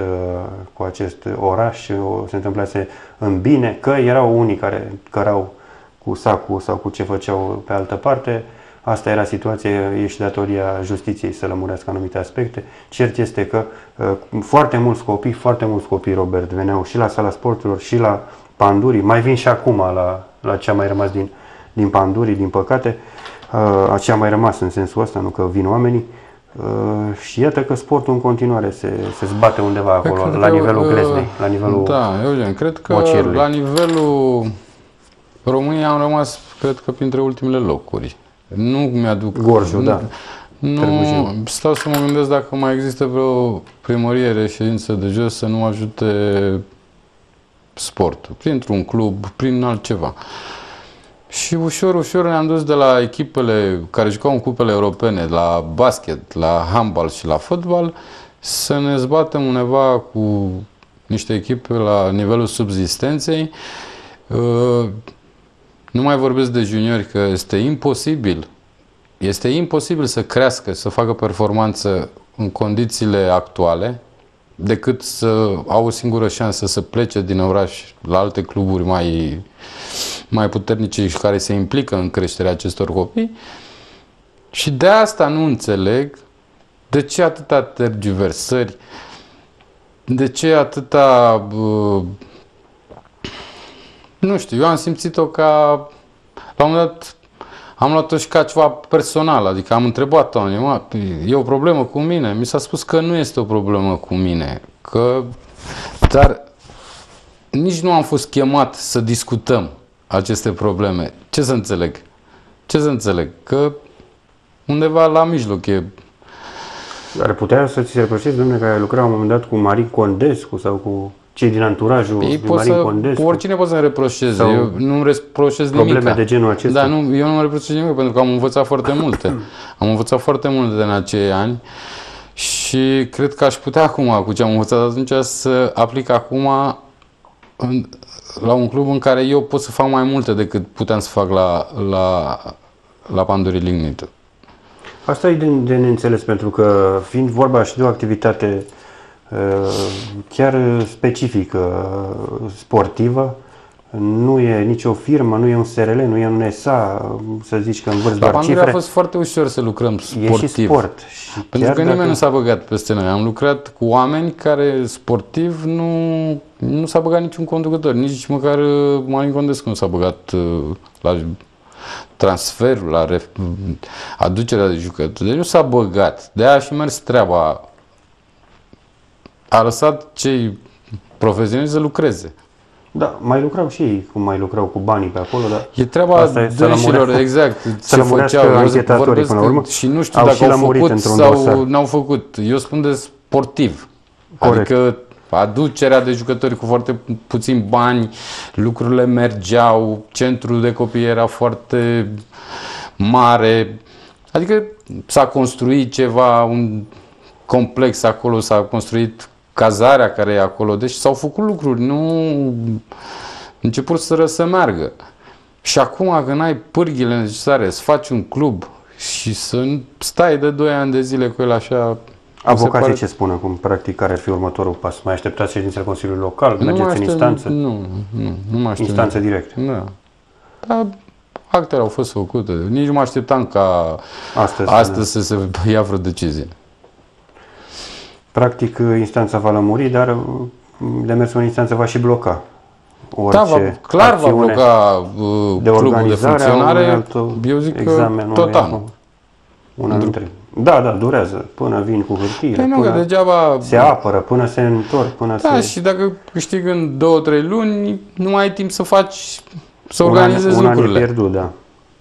cu acest oraș, se întâmplase în bine, că erau unii care cărau cu sacul sau cu ce făceau pe altă parte. Asta era situația, e și datoria justiției să lămurească anumite aspecte. Cert este că foarte mulți copii, Robert, veneau și la sala sporturilor și la Pandurii, mai vin și acum la ce a mai rămas din Pandurii, din păcate, ce a mai rămas în sensul ăsta, nu că vin oamenii. Și iată că sportul în continuare se zbate undeva acolo, la nivelul gleznei, la nivelul Eugen, cred că mocirului. La nivelul României am rămas, cred că, printre ultimele locuri. Nu mi-aduc... Gorjul, da. Nu, stau să mă gândesc dacă mai există vreo primărie, reședință de jos să nu ajute sportul, printr-un club, prin altceva. Și ușor, ușor ne-am dus de la echipele care jucau în cupele europene, la basket, la handbal și la fotbal, să ne zbatem undeva cu niște echipe la nivelul subzistenței. Nu mai vorbesc de juniori, că este imposibil. Este imposibil să crească, să facă performanță în condițiile actuale, decât să au o singură șansă să plece din oraș la alte cluburi mai puternice și care se implică în creșterea acestor copii. Și de asta nu înțeleg de ce atâta tergiversări, de ce atâta... nu știu, eu am simțit-o ca... La un moment dat am luat-o și ca ceva personal, adică am întrebat oamenii, e o problemă cu mine? Mi s-a spus că nu este o problemă cu mine, dar nici nu am fost chemat să discutăm aceste probleme. Ce să înțeleg? Ce să înțeleg? Că undeva la mijloc e... Ar putea să ți se reproșezi, domnule, că ai lucrat la un moment dat cu Marin Condescu sau cu cei din anturajul lui Marin Condescu? Oricine poate să-mi reproșeze. Eu nu reproșez nimic. Probleme de genul acesta? Da, eu nu mă reproșez nimic, pentru că am învățat foarte multe. Am învățat foarte multe în acei ani și cred că aș putea acum, cu ce am învățat atunci, să aplic acum la un club în care eu pot să fac mai multe decât puteam să fac la Pandurii Lignit. Asta e de neînțeles, pentru că fiind vorba și de o activitate chiar specifică, sportivă, nu e nicio firmă, nu e un SRL, nu e un SA, să zici că învârți La doar Panduria cifre. a fost foarte ușor să lucrăm sportiv. E și sport. Și Pentru chiar că nimeni dacă- nu s-a băgat peste noi. Am lucrat cu oameni care sportiv nu s-a băgat niciun conducător. Nici măcar Malin Condescu nu s-a băgat la transferul, la aducerea de jucători. Deci nu s-a băgat. De-aia a și mers treaba. A lăsat cei profesioniști să lucreze. Da, mai lucrau și ei, cum mai lucrau cu banii pe acolo, dar E treaba asta e să dânșilor, lămurească- exact, să ce lămurească făceau. Eu anchetatorii vorbesc până la urmă. și nu știu Au dacă și au lămurit făcut într-un sau dosar. n-au făcut. Eu spun de sportiv. Corect. Adică aducerea de jucători cu foarte puțini bani, lucrurile mergeau, centrul de copii era foarte mare. Adică s-a construit ceva, un complex acolo, s-a construit cazarea care e acolo. Deci s-au făcut lucruri, nu început să meargă. Și acum că n-ai pârghile necesare să faci un club și să stai de 2 ani de zile cu el așa... avocații ce spun acum, practic, care ar fi următorul pas? Mai așteptați ședința Consiliului Local? Mergeți în instanță? Nu mă aștept. Instanță direct. Da. Dar actele au fost făcute. Nici nu mă așteptam ca astăzi să se ia vreo decizie. Practic, instanța va lămuri, dar demersul în instanță va și bloca orice Clar va acțiune bloca de clubul de organizare a unui funcționare. alt Eu zic examen, că tot anul. Una dintre. Da, durează. Până vin cu hârtiile, Păi nu, că până degeaba... se apără, până se întorc, până Da, se... și dacă câștigi în 2-3 luni, nu mai ai timp să faci, să organizezi un an e lucrurile. pierdut, da.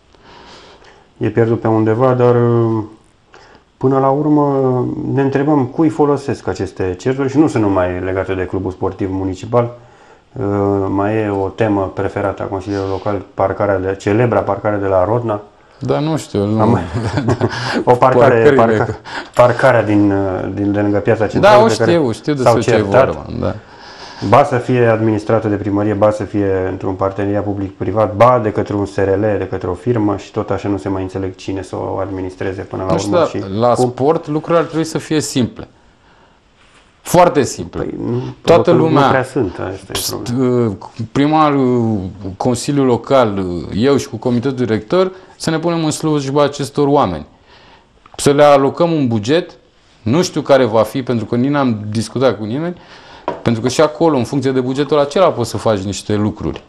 E pierdut pe undeva, dar până la urmă ne întrebăm cui folosesc aceste certuri și nu sunt numai legate de clubul sportiv municipal. Mai e o temă preferată a Consiliului Local, celebra parcare de la Rodna. Da, nu știu. Nu. O parcarea din de lângă piața centrală. Da, o pe care știu s-au despre ce e certat. vorba. Da. Ba să fie administrată de primărie, ba să fie într-un parteneriat public-privat, ba de către un SRL, de către o firmă și tot așa nu se mai înțeleg cine să o administreze până la Nu știu, urmă. dar Și la cum. sport lucrurile ar trebui să fie simple. Foarte simple. Păi, nu, Toată lumea, nu prea sunt, asta e problema. primarul, Consiliul Local, eu și cu comitetul director, să ne punem în slujba acestor oameni. Să le alocăm un buget, nu știu care va fi, pentru că nici n-am discutat cu nimeni, pentru că și acolo, în funcție de bugetul acela, poți să faci niște lucruri.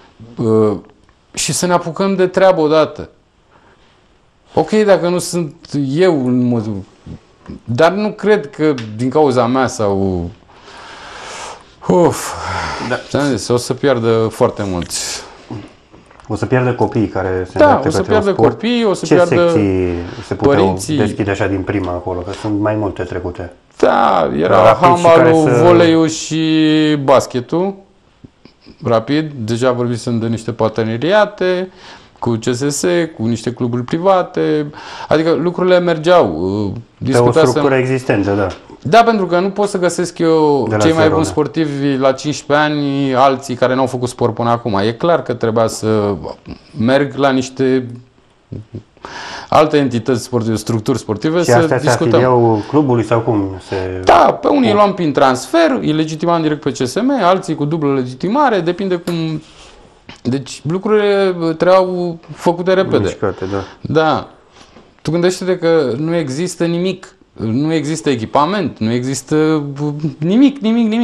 Și să ne apucăm de treabă odată. Ok, dacă nu sunt eu în modul... Dar nu cred că din cauza mea sau... Da. O să piardă foarte mulți. O să pierdă copiii care se Da, îndreaptă o să către piardă un sport. copiii, o să Ce piardă secții se puteau părinții. deschide așa din prima acolo? Că sunt mai multe trecute. Da, era Rapid și handbalul, care să- voleiul și basketul. Rapid, deja vorbisem de niște parteneriate cu CSS, cu niște cluburi private. Adică lucrurile mergeau. Pe o structură existentă, da. Da, pentru că nu pot să găsesc eu De la cei mai zero, buni da. sportivi la 15 ani, alții care n-au făcut sport până acum. E clar că trebuia să merg la niște alte entități sportive, structuri sportive, Și să astea se discutăm. afiliau clubului sau cum se... Da, pe unii îi luam prin transfer, îi legitimam direct pe CSM, alții cu dublă legitimare, depinde cum... Deci lucrurile trebuiau făcute repede. mișcate, da. Da. Tu gândește-te că nu există nimic. Nu există echipament, nu există nimic.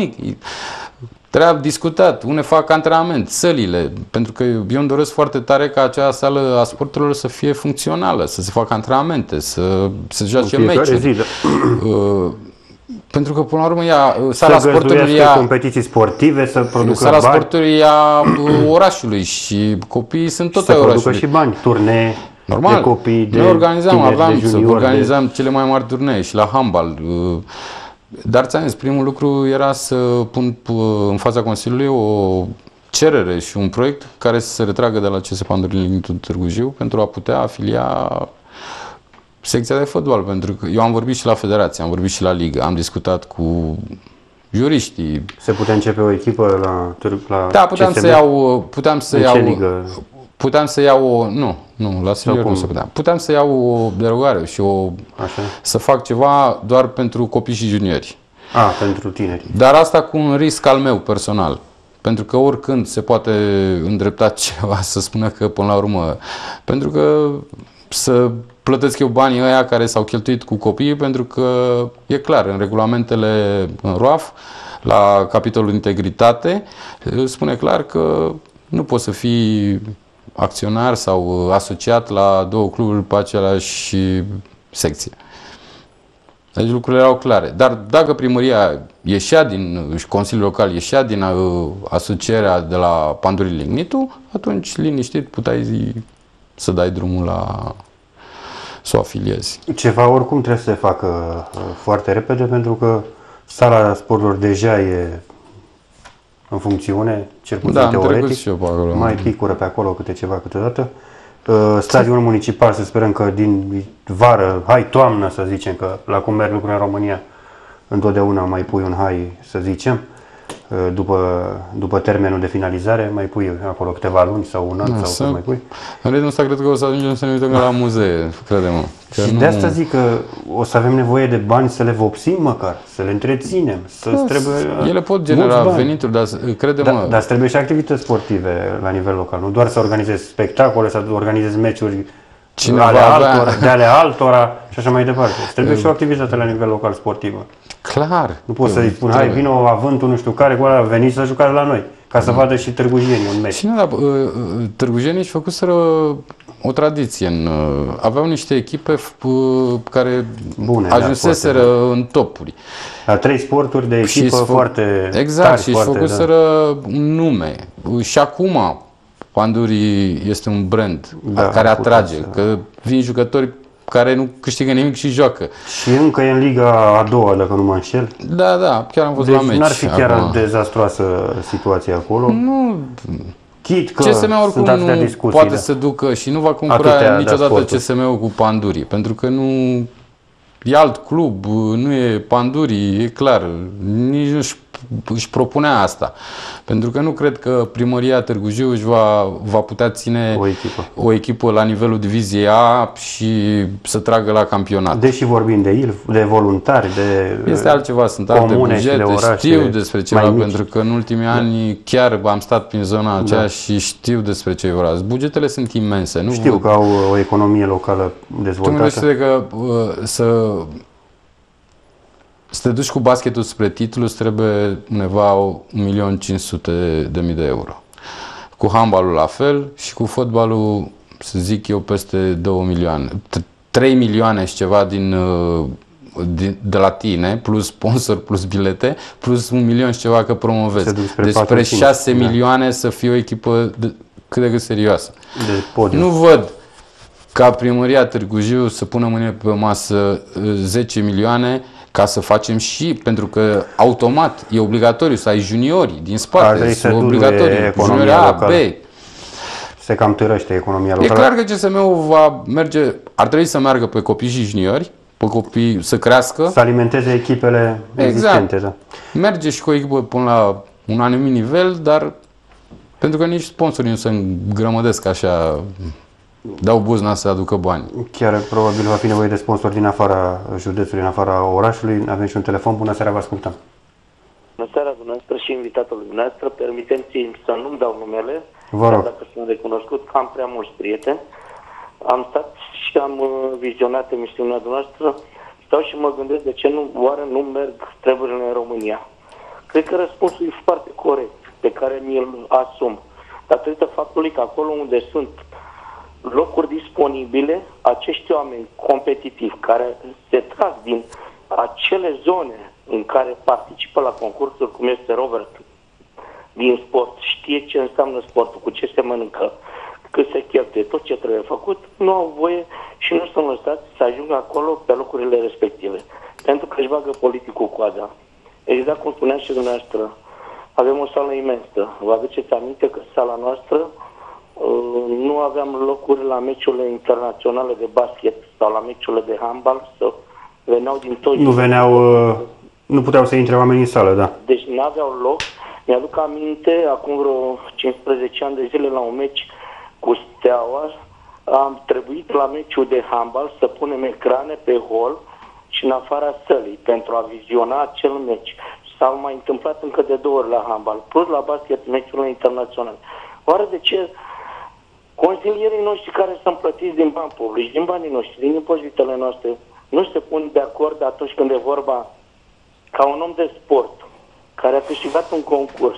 Trebuie discutat, unde fac antrenament, sălile, pentru că eu îmi doresc foarte tare ca acea sală a sporturilor să fie funcțională, să se facă antrenamente, să se joace meciuri. Zi, da. Pentru că, până la urmă, sala să sporturilor găzduiască competiții sportive, să producă sala bani, sportului a orașului și copiii sunt tot să ai producă orașului. și bani, turnee Normal. de copii, de Noi organizam, tineri, aveam de să juniori, organizam cele mai mari turnee și la handbal. Dar ți-am zis, primul lucru era să pun în fața Consiliului o cerere și un proiect care să se retragă de la CS Panduria Limitul Târgu Jiu pentru a putea afilia secția de fotbal. Pentru că eu am vorbit și la Federație, am vorbit și la Ligă, am discutat cu juriștii. Se putea începe o echipă la Da, puteam CSM? să iau... Puteam să În ce iau... ligă? Puteam să iau o... Nu, la senior cum? nu se putea. Puteam să iau o derogare și Așa. să fac ceva doar pentru copii și juniori. Pentru tineri. Dar asta cu un risc al meu personal. pentru că oricând se poate îndrepta ceva să spună că până la urmă, pentru că să plătesc eu banii ăia care s-au cheltuit cu copiii, pentru că e clar, în regulamentele în ROAF, la capitolul integritate, spune clar că nu poți să fii acționar sau asociat la două cluburi pe același secție. Deci lucrurile erau clare. Dar dacă primăria ieșea și Consiliul Local ieșea din asocierea de la Pandurii Lignitu, atunci liniștit puteai să dai drumul să o afiliezi. Ceva oricum trebuie să se facă foarte repede, pentru că sala sporturilor deja e în funcțiune, cel puțin teoretic. Și eu pe acolo. Mai picură pe acolo câte ceva câteodată. Stadionul municipal, să sperăm că din vară, hai toamnă să zicem, că la cum merg lucrurile în România, întotdeauna mai pui un hai, să zicem, după termenul de finalizare, mai pui acolo câteva luni sau un an sau mai pui. În ritmul ăsta cred că o să ajungem să ne uităm la muzee, crede-mă. Și de asta zic că o să avem nevoie de bani să le vopsim măcar, să le întreținem, ele pot genera venituri, dar crede-mă. Dar trebuie și activități sportive la nivel local, nu doar să organizezi spectacole, să organizezi meciuri de ale altora și așa mai departe. Trebuie și o activitate la nivel local sportivă. Clar. Nu poți să-i spun, hai, vină avântul nu știu care, cu ăla veniți să jucați la noi, ca să vadă și târgujenii un meci. Și nu, dar târgujenii își făcuseră o tradiție. Aveau niște echipe care ajunseseră în topuri. La 3 sporturi de echipă foarte exact, tari, și își făcuseră un nume. Și acum Pandurii este un brand care atrage, că vin jucători care nu câștigă nimic și joacă. Și încă e în Liga a doua, dacă nu mă înșel. Da, chiar am fost la meci. Deci n-ar fi chiar dezastroasă situația acolo. Nu. Chit că CSM-ul oricum nu poate să ducă și nu va concura niciodată CSM-ul cu Pandurii, pentru că nu e alt club, nu e Pandurii, e clar, nici nu își propunea asta. Pentru că nu cred că primăria Târgu Jiu își va putea ține o echipă la nivelul diviziei A și să tragă la campionat. Deși vorbim de voluntari, este altceva, sunt alte bugete, știu despre ceva, pentru că în ultimii ani chiar am stat prin zona aceea și știu despre ce e vorba. Bugetele sunt imense. Știu că au o economie locală dezvoltată. Tu nu că să te duci cu basketul spre titlu îți trebuie undeva 1.500.000 de euro. Cu handbalul la fel și cu fotbalul, să zic eu, peste 2 milioane. 3 milioane și ceva de la tine, plus sponsor, plus bilete, plus 1 milion și ceva că promovezi. Despre 6 milioane să fie o echipă cât de cât serioasă. Nu văd ca primăria Târgu Jiu să pună mâine pe masă 10 milioane ca să facem și, pentru că automat e obligatoriu să ai juniori din spate, sunt obligatoriu, juniori A, B. Se cam târăște economia locală. E clar că CSM-ul ar trebui să meargă pe copii și juniori, pe copii să crească. Să alimenteze echipele existente. Da. Merge și cu o echipă până la un anumit nivel, dar pentru că nici sponsorii nu se îngrămădesc așa, dau buzna să aducă bani. Chiar probabil va fi nevoie de sponsori din afara județului, din afara orașului. Avem și un telefon. Bună seara, vă ascultăm. Bună seara dumneavoastră și invitatul dumneavoastră. Permiteți-mi să nu-mi dau numele, vă rog. Dacă sunt recunoscut, că am prea mulți prieteni. Am stat și am vizionat emisiunea dumneavoastră. Stau și mă gândesc de ce oare nu merg treburile în România. Cred că răspunsul e foarte corect, pe care mi-l asum. Datorită faptului că acolo unde sunt locuri disponibile, acești oameni competitivi care se trag din acele zone în care participă la concursuri, cum este Robert din sport, știe ce înseamnă sportul, cu ce se mănâncă, cât se cheltuie, tot ce trebuie făcut, nu au voie și nu sunt lăsați să ajungă acolo pe locurile respective, pentru că își bagă politicul coada. Exact cum spuneam și dumneavoastră, avem o sală imensă. Vă aduceți aminte că sala noastră nu aveam locuri la meciurile internaționale de basket sau la meciurile de handbal, sau veneau din tot. Nu puteau să intre oamenii în sală, da. Deci nu aveau loc. Mi-aduc aminte, acum vreo 15 ani de zile, la un meci cu Steaua, am trebuit la meciul de handbal să punem ecrane pe hol și în afara sălii pentru a viziona acel meci. s-au mai întâmplat încă de 2 ori la handbal, plus la basket, meciurile internaționale. Oare de ce consilierii noștri care sunt plătiți din bani publici, din banii noștri, din impozitele noastre, nu se pun de acord atunci când e vorba ca un om de sport care a câștigat un concurs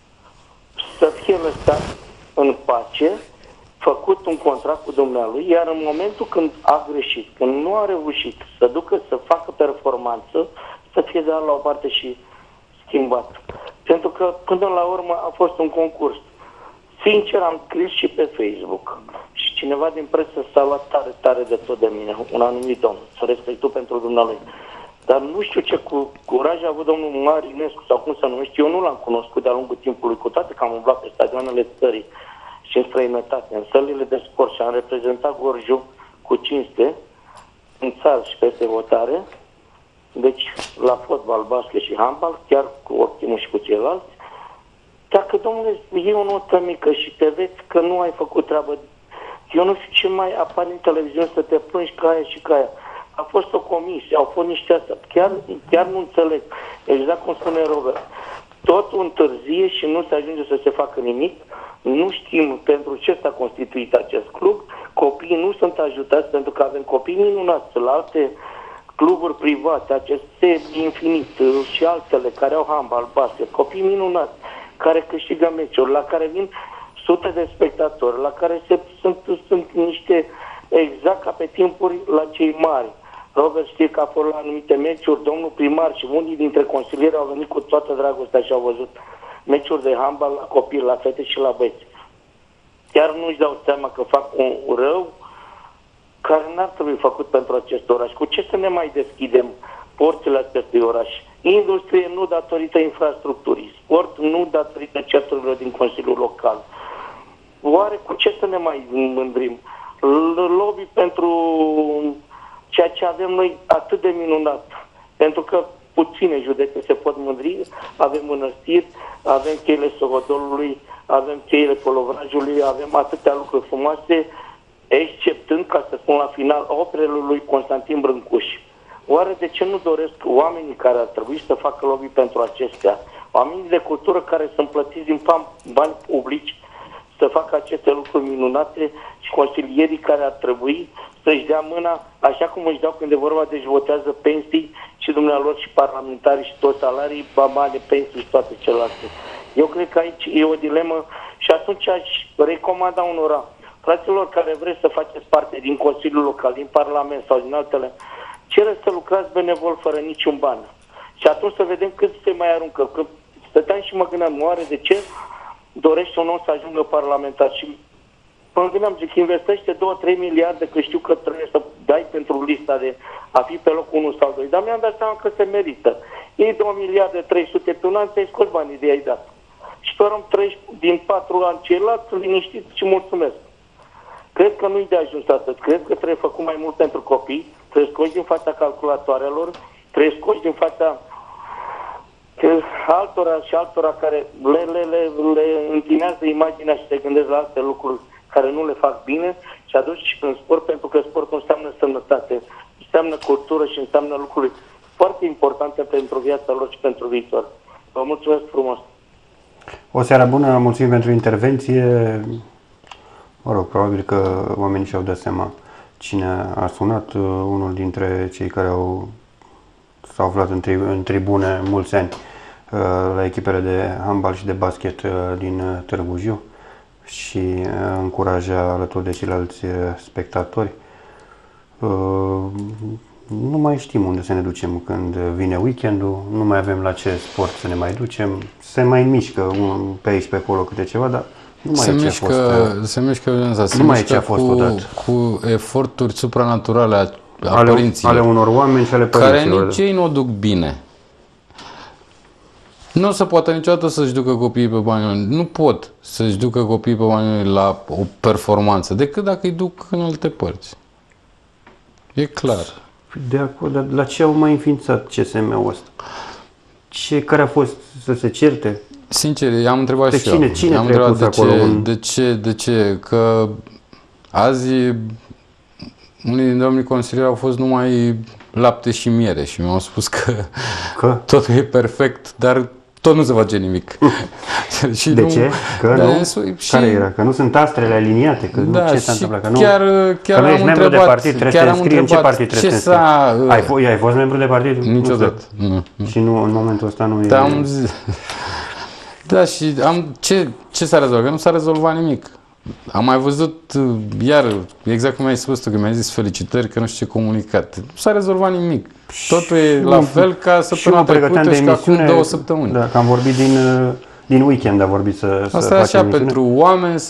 să fie lăsat în pace, făcut un contract cu dumnealui, iar în momentul când a greșit, când nu a reușit să ducă să facă performanță, să fie dat la o parte și schimbat. Pentru că până la urmă a fost un concurs. Sincer, am scris și pe Facebook și cineva din presă s-a luat tare, tare de tot de mine, un anumit domn, să respectul pentru dumnealui. Dar nu știu ce curaj a avut domnul Marinescu sau cum să numește. Eu nu l-am cunoscut de-a lungul timpului, cu toate că am umblat pe stadioanele țării și în străinătate, în sălile de sport și am reprezentat Gorjul cu cinste în țară și peste hotare. Deci la fotbal, basket și handbal, chiar cu Optimus și cu ceilalți. Dacă, domnule, e o notă mică și te vezi că nu ai făcut treabă, eu nu știu ce mai apare în televiziune să te plângi ca aia și ca aia. A fost o comisie, au fost niște astea. Chiar nu înțeleg. Exact cum spune Robert. Totul întârzie și nu se ajunge să se facă nimic. Nu știm pentru ce s-a constituit acest club. Copiii nu sunt ajutați pentru că avem copii minunați la alte cluburi private, aceste Infinit și altele care au handbal, basket, copii minunați care câștigă meciuri, la care vin sute de spectatori, la care sunt niște exact ca pe timpuri la cei mari. Robert știe că a fost la anumite meciuri, domnul primar și unii dintre consilieri au venit cu toată dragostea și au văzut meciuri de handbal la copii, la fete și la băieți. Chiar nu-și dau seama că fac un rău care n-ar trebui făcut pentru acest oraș. Cu ce să ne mai deschidem porțile acestui oraș? Industrie nu datorită infrastructurii, sport nu datorită certurilor din Consiliul Local. Oare cu ce să ne mai mândrim? Lobby pentru ceea ce avem noi atât de minunat. Pentru că puține județe se pot mândri, avem mănăstiri, avem cheile Sohodolului, avem cheile Polovrajului, avem atâtea lucruri frumoase, exceptând, ca să spun la final, operele lui Constantin Brâncuș. Oare de ce nu doresc oamenii care ar trebui să facă lobby pentru acestea, oamenii de cultură care sunt plătiți din bani publici să facă aceste lucruri minunate și consilierii care ar trebui să-și dea mâna, așa cum își dau când e vorba de își votează pensii și dumnealor și parlamentari și toți salarii, bani, pensii și toate celelalte. Eu cred că aici e o dilemă și atunci aș recomanda unora, fraților care vreți să faceți parte din Consiliul Local, din Parlament sau din altele, cereți să lucrați benevol fără niciun ban. Și atunci să vedem cât se mai aruncă. Că stăteam și mă gândeam, oare de ce dorește un om să ajungă parlamentar? Și mă gândeam, zic, investește 2-3 miliarde, că știu că trebuie să dai pentru lista de a fi pe locul 1 sau 2. Dar mi-am dat seama că se merită. Ei 2 miliarde 300 pe un an, ți-ai scos banii de ai dat. Și doar din 4 ani ceilalți, liniștiți și mulțumesc. Cred că nu-i de ajuns atât. Cred că trebuie făcut mai mult pentru copii, trebuie scoși din fața calculatoarelor, trebuie scoși din fața altora care le întinează imaginea și se gândesc la alte lucruri care nu le fac bine și aduci în sport, pentru că sportul înseamnă sănătate, înseamnă cultură și înseamnă lucruri foarte importante pentru viața lor și pentru viitor. Vă mulțumesc frumos! O seară bună, mulțumim pentru intervenție. Mă rog, probabil că oamenii și-au dat seama cine a sunat. Unul dintre cei care s-au aflat în tribune mulți ani la echipele de handbal și de basket din Târgu Jiu și încuraja alături de ceilalți spectatori. Nu mai știm unde să ne ducem când vine weekendul, nu mai avem la ce sport să ne mai ducem, se mai mișcă pe aici pe acolo câte ceva, dar nu mai se mișcă cu eforturi supranaturale a părinților, ale unor oameni și ale părinților, care nici ei nu o duc bine. Nu o să poată niciodată să-și ducă copiii pe banii, nu pot să-și ducă copiii pe banii la o performanță, decât dacă îi duc în alte părți. E clar. De acord, dar la ce au mai înființat CSM-ul ăsta? Care a fost să se certe? Sincer, i-am întrebat și eu. Cine am întrebat de ce, că azi unii din domnii consilieri au fost numai lapte și miere și mi-au spus că totul e perfect, dar tot nu se face nimic. Și de nu, ce? Că da, nu? și, Care era? Că nu sunt astrele aliniate? Că da, nu, ce s-a întâmplat? Că nu, chiar că nu ești membru de partid, trebuie să te înscrii. În ce partid trebuie să te înscrii? Ai fost membru de partid? Niciodată. Nu. Și nu, în momentul ăsta nu da, e... Da, și ce s-a rezolvat? Că nu s-a rezolvat nimic. Am mai văzut, iar, exact cum ai spus tu, că mi-ai zis felicitări, că nu știu ce comunicat. Nu s-a rezolvat nimic. Totul e la fel ca săptămâna trecută și ca acum 2 săptămâni. Da, că am vorbit din weekend, a vorbit să asta e așa pentru oameni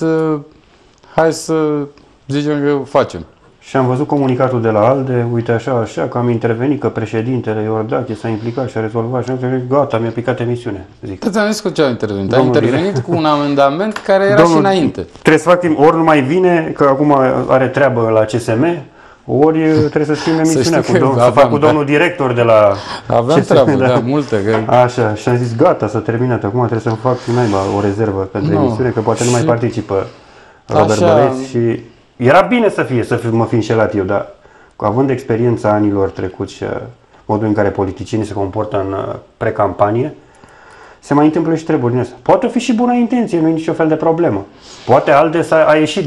hai să zicem că facem. Și am văzut comunicatul de la ALDE, uite așa, că am intervenit, că președintele Iordache s-a implicat și a rezolvat și am zis, gata, mi-a picat emisiunea. Ți-am zis cu ce a intervenit. A intervenit cu un amendament care era și înainte. Trebuie să fac timp, ori nu mai vine, că acum are treabă la CSM, ori trebuie să schimb emisiunea, să fac cu domnul director de la Aveam CSM, treabă, da, multe. Că... Așa, și am zis, gata, s-a terminat, acum trebuie să-mi fac naiba o rezervă pentru emisiune, că poate nu mai participă Robert Băleț și... Era bine să mă fi înșelat eu, dar având experiența anilor trecuți și modul în care politicienii se comportă în precampanie, se mai întâmplă și treburi din asta. Poate fi și bună intenție, nu e nicio fel de problemă. Poate ALDE a ieșit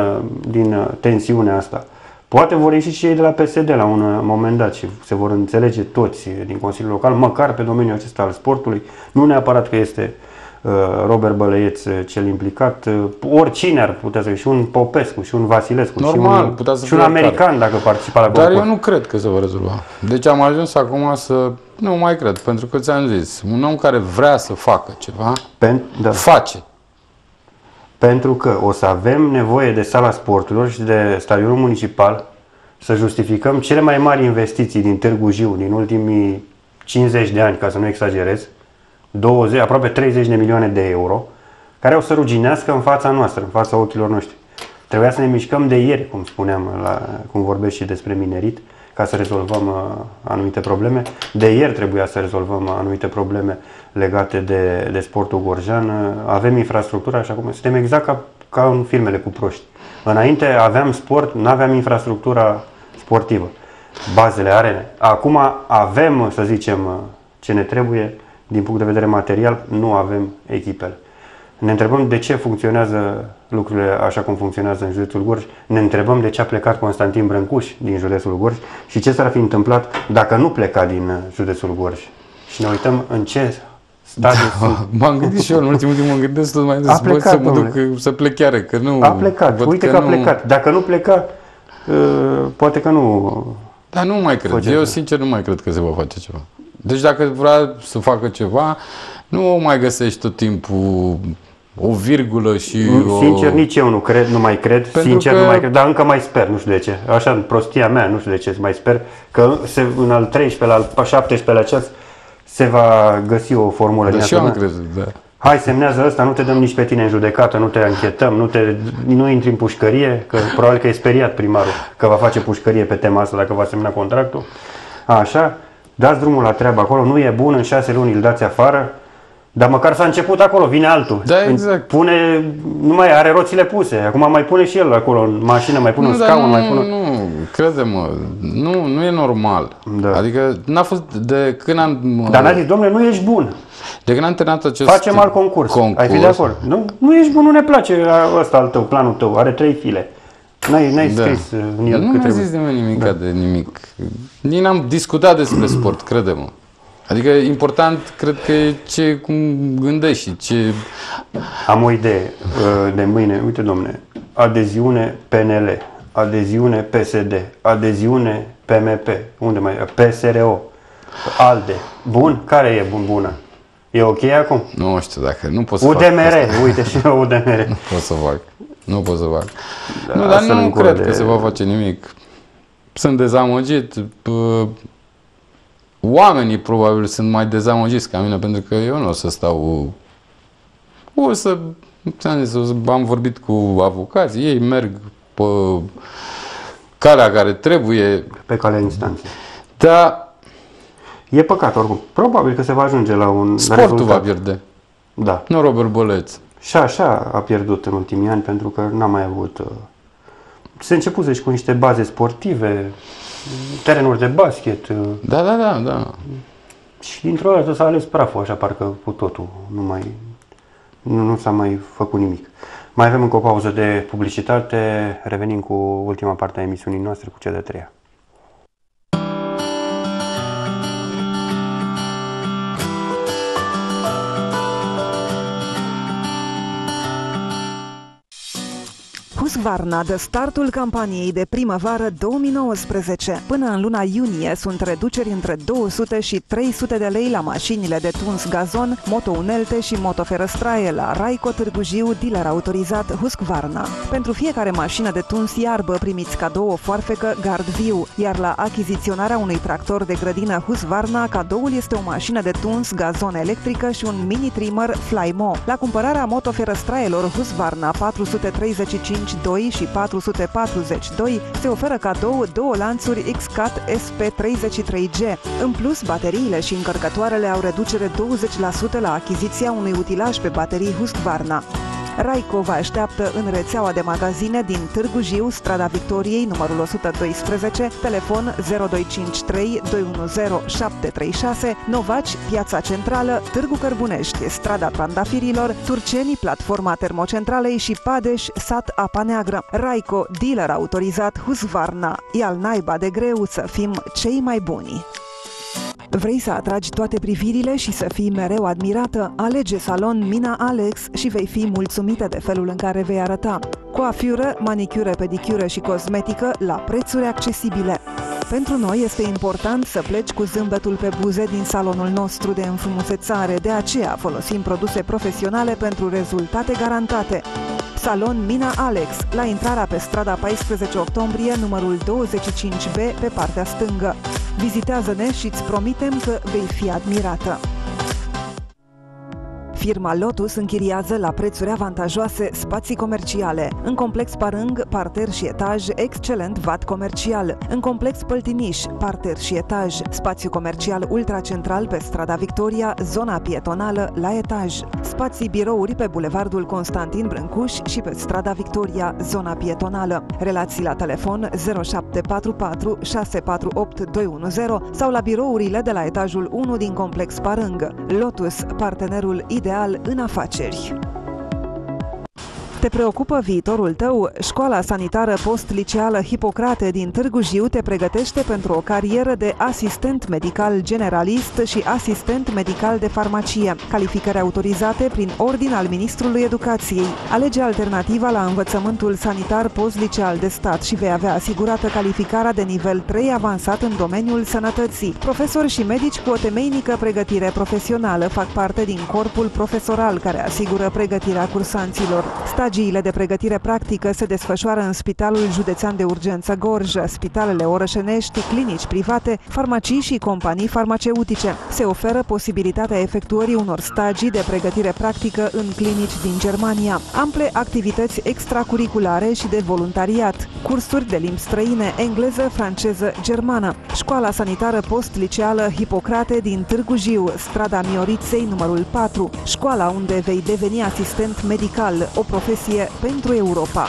din tensiunea asta. Poate vor ieși și ei de la PSD la un moment dat și se vor înțelege toți din Consiliul Local, măcar pe domeniul acesta al sportului. Nu neapărat că este Robert Băleț cel implicat, oricine ar putea să fie, și un Popescu, și un Vasilescu, normal, și un american dacă participa la Dar eu nu cred că se va rezolva. Deci am ajuns acum să... Nu mai cred, pentru că ți-am zis, un om care vrea să facă ceva, face. Pentru că o să avem nevoie de sala sporturilor și de stadionul municipal să justificăm cele mai mari investiții din Târgu Jiu din ultimii 50 de ani, ca să nu exagerez, 20, aproape 30 de milioane de euro, care o să ruginească în fața noastră, în fața ochilor noștri. Trebuia să ne mișcăm de ieri, cum spuneam, cum vorbesc și despre minerit, ca să rezolvăm anumite probleme. De ieri trebuia să rezolvăm anumite probleme legate de sportul gorjean. Avem infrastructura, așa cum suntem exact ca în filmele cu proști. Înainte aveam sport, nu aveam infrastructura sportivă, bazele, arene. Acum avem, să zicem, ce ne trebuie din punct de vedere material, nu avem echipele. Ne întrebăm de ce funcționează lucrurile așa cum funcționează în județul Gorj, ne întrebăm de ce a plecat Constantin Brâncuș din județul Gorj și ce s-ar fi întâmplat dacă nu pleca din județul Gorj. Și ne uităm în ce stadiu sunt. M-am gândit și eu, în ultimul timp mă gândesc tot mai des, să mă duc să plec chiar, că nu... A plecat, uite că a plecat. Dacă nu pleca, poate că nu... Dar nu mai cred, eu sincer nu mai cred că se va face ceva. Deci dacă vrea să facă ceva, nu mai găsești tot timpul o virgulă și Sincer, nici eu nu mai cred, sincer nu mai cred, dar încă mai sper, nu știu de ce. Așa, în prostia mea, nu știu de ce, mai sper că în al 13-lea, al 17-lea ceas se va găsi o formulă. Da, și eu am crezut, da. Hai, semnează ăsta, nu te dăm nici pe tine în judecată, nu te anchetăm, nu intri în pușcărie, că probabil că e speriat primarul că va face pușcărie pe tema asta dacă va semna contractul. Așa, dați drumul la treabă acolo, nu e bun, în 6 luni îl dați afară, dar măcar s-a început acolo, vine altul. Da, exact. Nu mai are roțile puse, acum mai pune și el acolo în mașină, mai pune un scaun, mai pune... Nu, crede-mă, nu e normal. Da. Adică n-a fost de când am... Dar n-a zis, domnule, nu ești bun. De când am terminat acest Facem alt concurs. Ai fi de acord? Nu ești bun, nu ne place ăsta al tău, planul tău, are 3 file. N-ai scris în el câte... Nu mi-a zis nimeni nimic de nimic. Nici n-am discutat despre sport, crede-mă. Adică important, cred că e cum gândești și ce... Am o idee de mâine. Uite, domne, adeziune PNL, adeziune PSD, adeziune PMP, unde mai e? PSRO, ALDE. Bun? Care e bună? E ok acum? Nu știu dacă... Nu pot să UDMR, fac uite și eu UDMR. Nu pot să fac. Da, nu, dar nu cred că se va face nimic. Sunt dezamăgit. Oamenii probabil sunt mai dezamăgiți ca mine, pentru că eu nu o să stau... am vorbit cu avocații, ei merg pe calea care trebuie. Pe calea instanței. Dar... E păcat oricum. Probabil că se va ajunge la un Sportul rezultat. va pierde. Da. Nu Robert Băleț. Și așa a pierdut în ultimii ani, pentru că n-a mai avut... Se începuse și cu niște baze sportive, terenuri de basket. Da. Și dintr-o dată s-a ales praful, așa parcă cu totul. Nu s-a mai făcut nimic. Mai avem încă o pauză de publicitate. Revenim cu ultima parte a emisiunii noastre, cu cea de-a treia. Husqvarna dă startul campaniei de primăvară 2019. Până în luna iunie sunt reduceri între 200 și 300 de lei la mașinile de tuns gazon, motounelte și motoferăstraie la Raico Târgu Jiu, dealer autorizat Husqvarna. Pentru fiecare mașină de tuns iarbă primiți cadou o foarfecă GuardView, iar la achiziționarea unui tractor de grădină Husqvarna, cadoul este o mașină de tuns gazon electrică și un mini trimmer Flymo. La cumpărarea motoferăstraielor Husqvarna 435 2 și 442 se oferă cadou 2 lanțuri X-Cat SP33G. În plus, bateriile și încărcătoarele au reducere 20% la achiziția unui utilaj pe baterii Husqvarna. Raico vă așteaptă în rețeaua de magazine din Târgu Jiu, strada Victoriei, numărul 112, telefon 0253 210 736, Novaci, Piața Centrală, Târgu Cărbunești, strada Trandafirilor, Turceni, platforma Termocentralei și Padeș, sat Apa Neagră. Raico, dealer autorizat Husqvarna. E al naiba de greu să fim cei mai buni. Vrei să atragi toate privirile și să fii mereu admirată? Alege salon Mina Alex și vei fi mulțumită de felul în care vei arăta. Coafură, manicură, pedicură și cosmetică la prețuri accesibile. Pentru noi este important să pleci cu zâmbetul pe buze din salonul nostru de înfrumusețare, de aceea folosim produse profesionale pentru rezultate garantate. Salon Mina Alex, la intrarea pe strada 14 octombrie, numărul 25B, pe partea stângă. Vizitează-ne și îți promitem că vei fi admirată. Firma Lotus închiriază la prețuri avantajoase spații comerciale. În complex Parâng, parter și etaj, excelent vat comercial. În complex Păltiniș, parter și etaj. Spațiu comercial ultracentral pe strada Victoria, zona pietonală la etaj. Spații birouri pe bulevardul Constantin Brâncuș și pe strada Victoria, zona pietonală. Relații la telefon 0744 648 210 sau la birourile de la etajul 1 din complex Parâng. Lotus, partenerul ideal în afaceri. Te preocupă viitorul tău? Școala sanitară post-liceală Hipocrate din Târgu Jiu te pregătește pentru o carieră de asistent medical generalist și asistent medical de farmacie, calificări autorizate prin ordin al Ministrului Educației. Alege alternativa la învățământul sanitar post-liceal de stat și vei avea asigurată calificarea de nivel 3 avansat în domeniul sănătății. Profesori și medici cu o temeinică pregătire profesională fac parte din corpul profesoral care asigură pregătirea cursanților. Stagiile de pregătire practică se desfășoară în Spitalul Județean de Urgență Gorj, spitalele orășenești, clinici private, farmacii și companii farmaceutice. Se oferă posibilitatea efectuării unor stagii de pregătire practică în clinici din Germania. Ample activități extracurriculare și de voluntariat. Cursuri de limbi străine, engleză, franceză, germană. Școala sanitară post-liceală Hipocrate din Târgu Jiu, strada Mioriței, numărul 4. Școala unde vei deveni asistent medical, o profesie pentru Europa.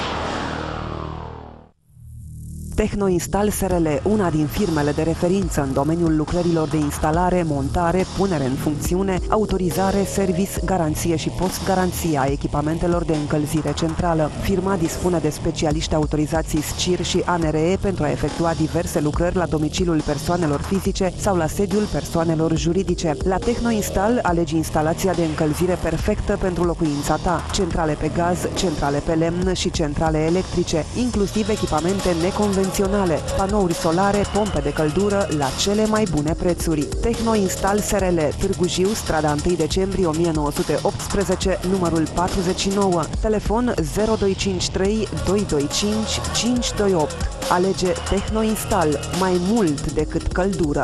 Technoinstal SRL, una din firmele de referință în domeniul lucrărilor de instalare, montare, punere în funcțiune, autorizare, service, garanție și post-garanție a echipamentelor de încălzire centrală. Firma dispune de specialiști autorizații SCIR și ANRE pentru a efectua diverse lucrări la domiciliul persoanelor fizice sau la sediul persoanelor juridice. La Technoinstal alegi instalația de încălzire perfectă pentru locuința ta, centrale pe gaz, centrale pe lemn și centrale electrice, inclusiv echipamente neconvenționale, panouri solare, pompe de căldură la cele mai bune prețuri. Technoinstal SRL, Târgu Jiu, strada 1 decembrie 1918, numărul 49, telefon 0253 225 528. Alege Technoinstal, mai mult decât căldură.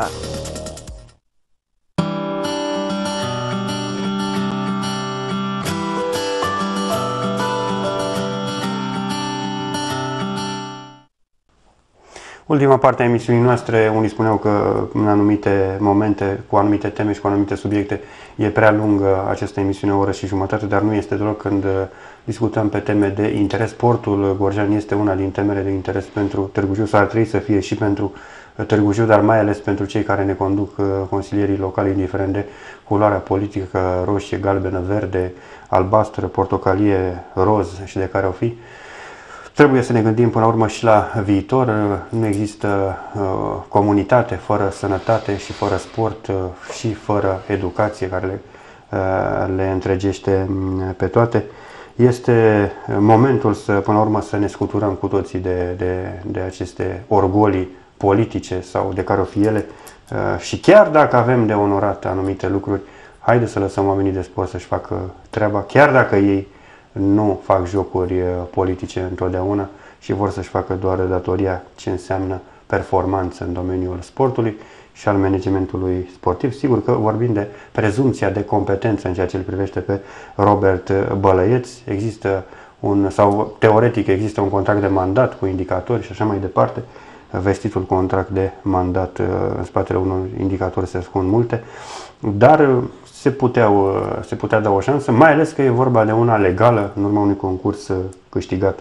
Ultima parte a emisiunii noastre, unii spuneau că în anumite momente, cu anumite teme și cu anumite subiecte, e prea lungă această emisiune, o oră și jumătate, dar nu este deloc când discutăm pe teme de interes. Sportul gorjean este una din temele de interes pentru Târgu Jiu, sau ar trebui să fie și pentru Târgu Jiu, dar mai ales pentru cei care ne conduc, consilierii locali, indiferent de culoarea politică, roșie, galbenă, verde, albastră, portocalie, roz și de care o fi. Trebuie să ne gândim până la urmă și la viitor. Nu există comunitate fără sănătate și fără sport și fără educație care le întregește pe toate. Este momentul până la urmă să ne scuturăm cu toții de aceste orgolii politice sau de care o fi ele și chiar dacă avem de onorat anumite lucruri, haide să lăsăm oamenii de sport să-și facă treaba, chiar dacă ei nu fac jocuri politice întotdeauna și vor să-și facă doar datoria ce înseamnă performanță în domeniul sportului și al managementului sportiv. Sigur că vorbim de prezumția de competență în ceea ce îl privește pe Robert Bălăieț. Există sau teoretic există un contract de mandat cu indicatori și așa mai departe. Vestitul contract de mandat, în spatele unor indicatori se ascund multe, dar se putea da o șansă, mai ales că e vorba de una legală în urma unui concurs câștigat.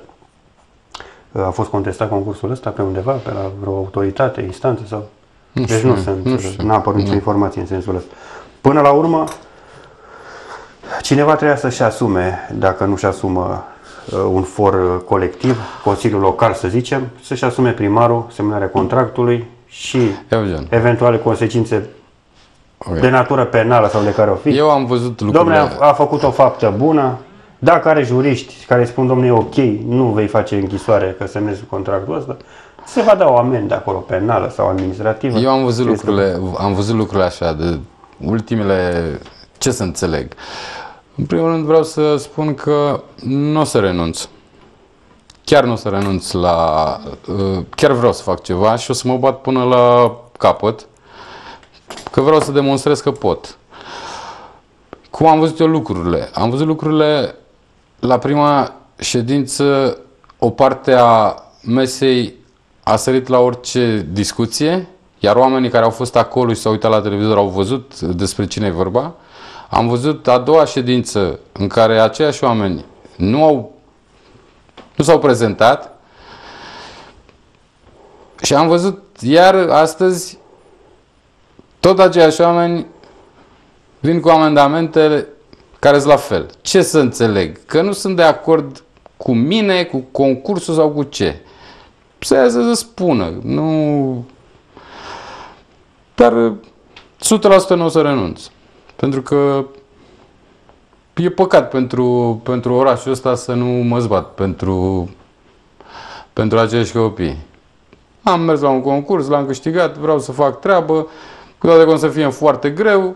A fost contestat concursul ăsta pe undeva, pe la vreo autoritate, instanță sau... Deci nu a apărut nicio informație în sensul ăsta. Până la urmă, cineva trebuia să-și asume, dacă nu-și asumă un for colectiv, Consiliul Local să zicem, să-și asume primarul semnarea contractului și eventuale consecințe de natură penală sau de care o fi. Eu am văzut lucrurile. Domnule, a făcut o faptă bună. Dacă are juriști care spun, domnule, e ok, nu vei face închisoare că semnezi contractul ăsta, se va da o amendă acolo penală sau administrativă. Eu am văzut lucrurile așa, de ultimele, ce să înțeleg. În primul rând vreau să spun că nu o să renunț. Chiar nu o să renunț la... Chiar vreau să fac ceva și o să mă bat până la capăt, că vreau să demonstrez că pot. Cum am văzut eu lucrurile? Am văzut lucrurile la prima ședință, o parte a mesei a sărit la orice discuție, iar oamenii care au fost acolo și s-au uitat la televizor au văzut despre cine e vorba. Am văzut a doua ședință în care aceiași oameni nu s-au prezentat și am văzut iar astăzi tot aceiași oameni vin cu amendamentele care sunt la fel. Ce să înțeleg? Că nu sunt de acord cu mine, cu concursul sau cu ce. Să ia să spună. Nu... Dar 100% nu o să renunț. Pentru că e păcat pentru orașul ăsta să nu mă zbat pentru acești copii. Am mers la un concurs, l-am câștigat, vreau să fac treabă, cu toate că o să fie foarte greu.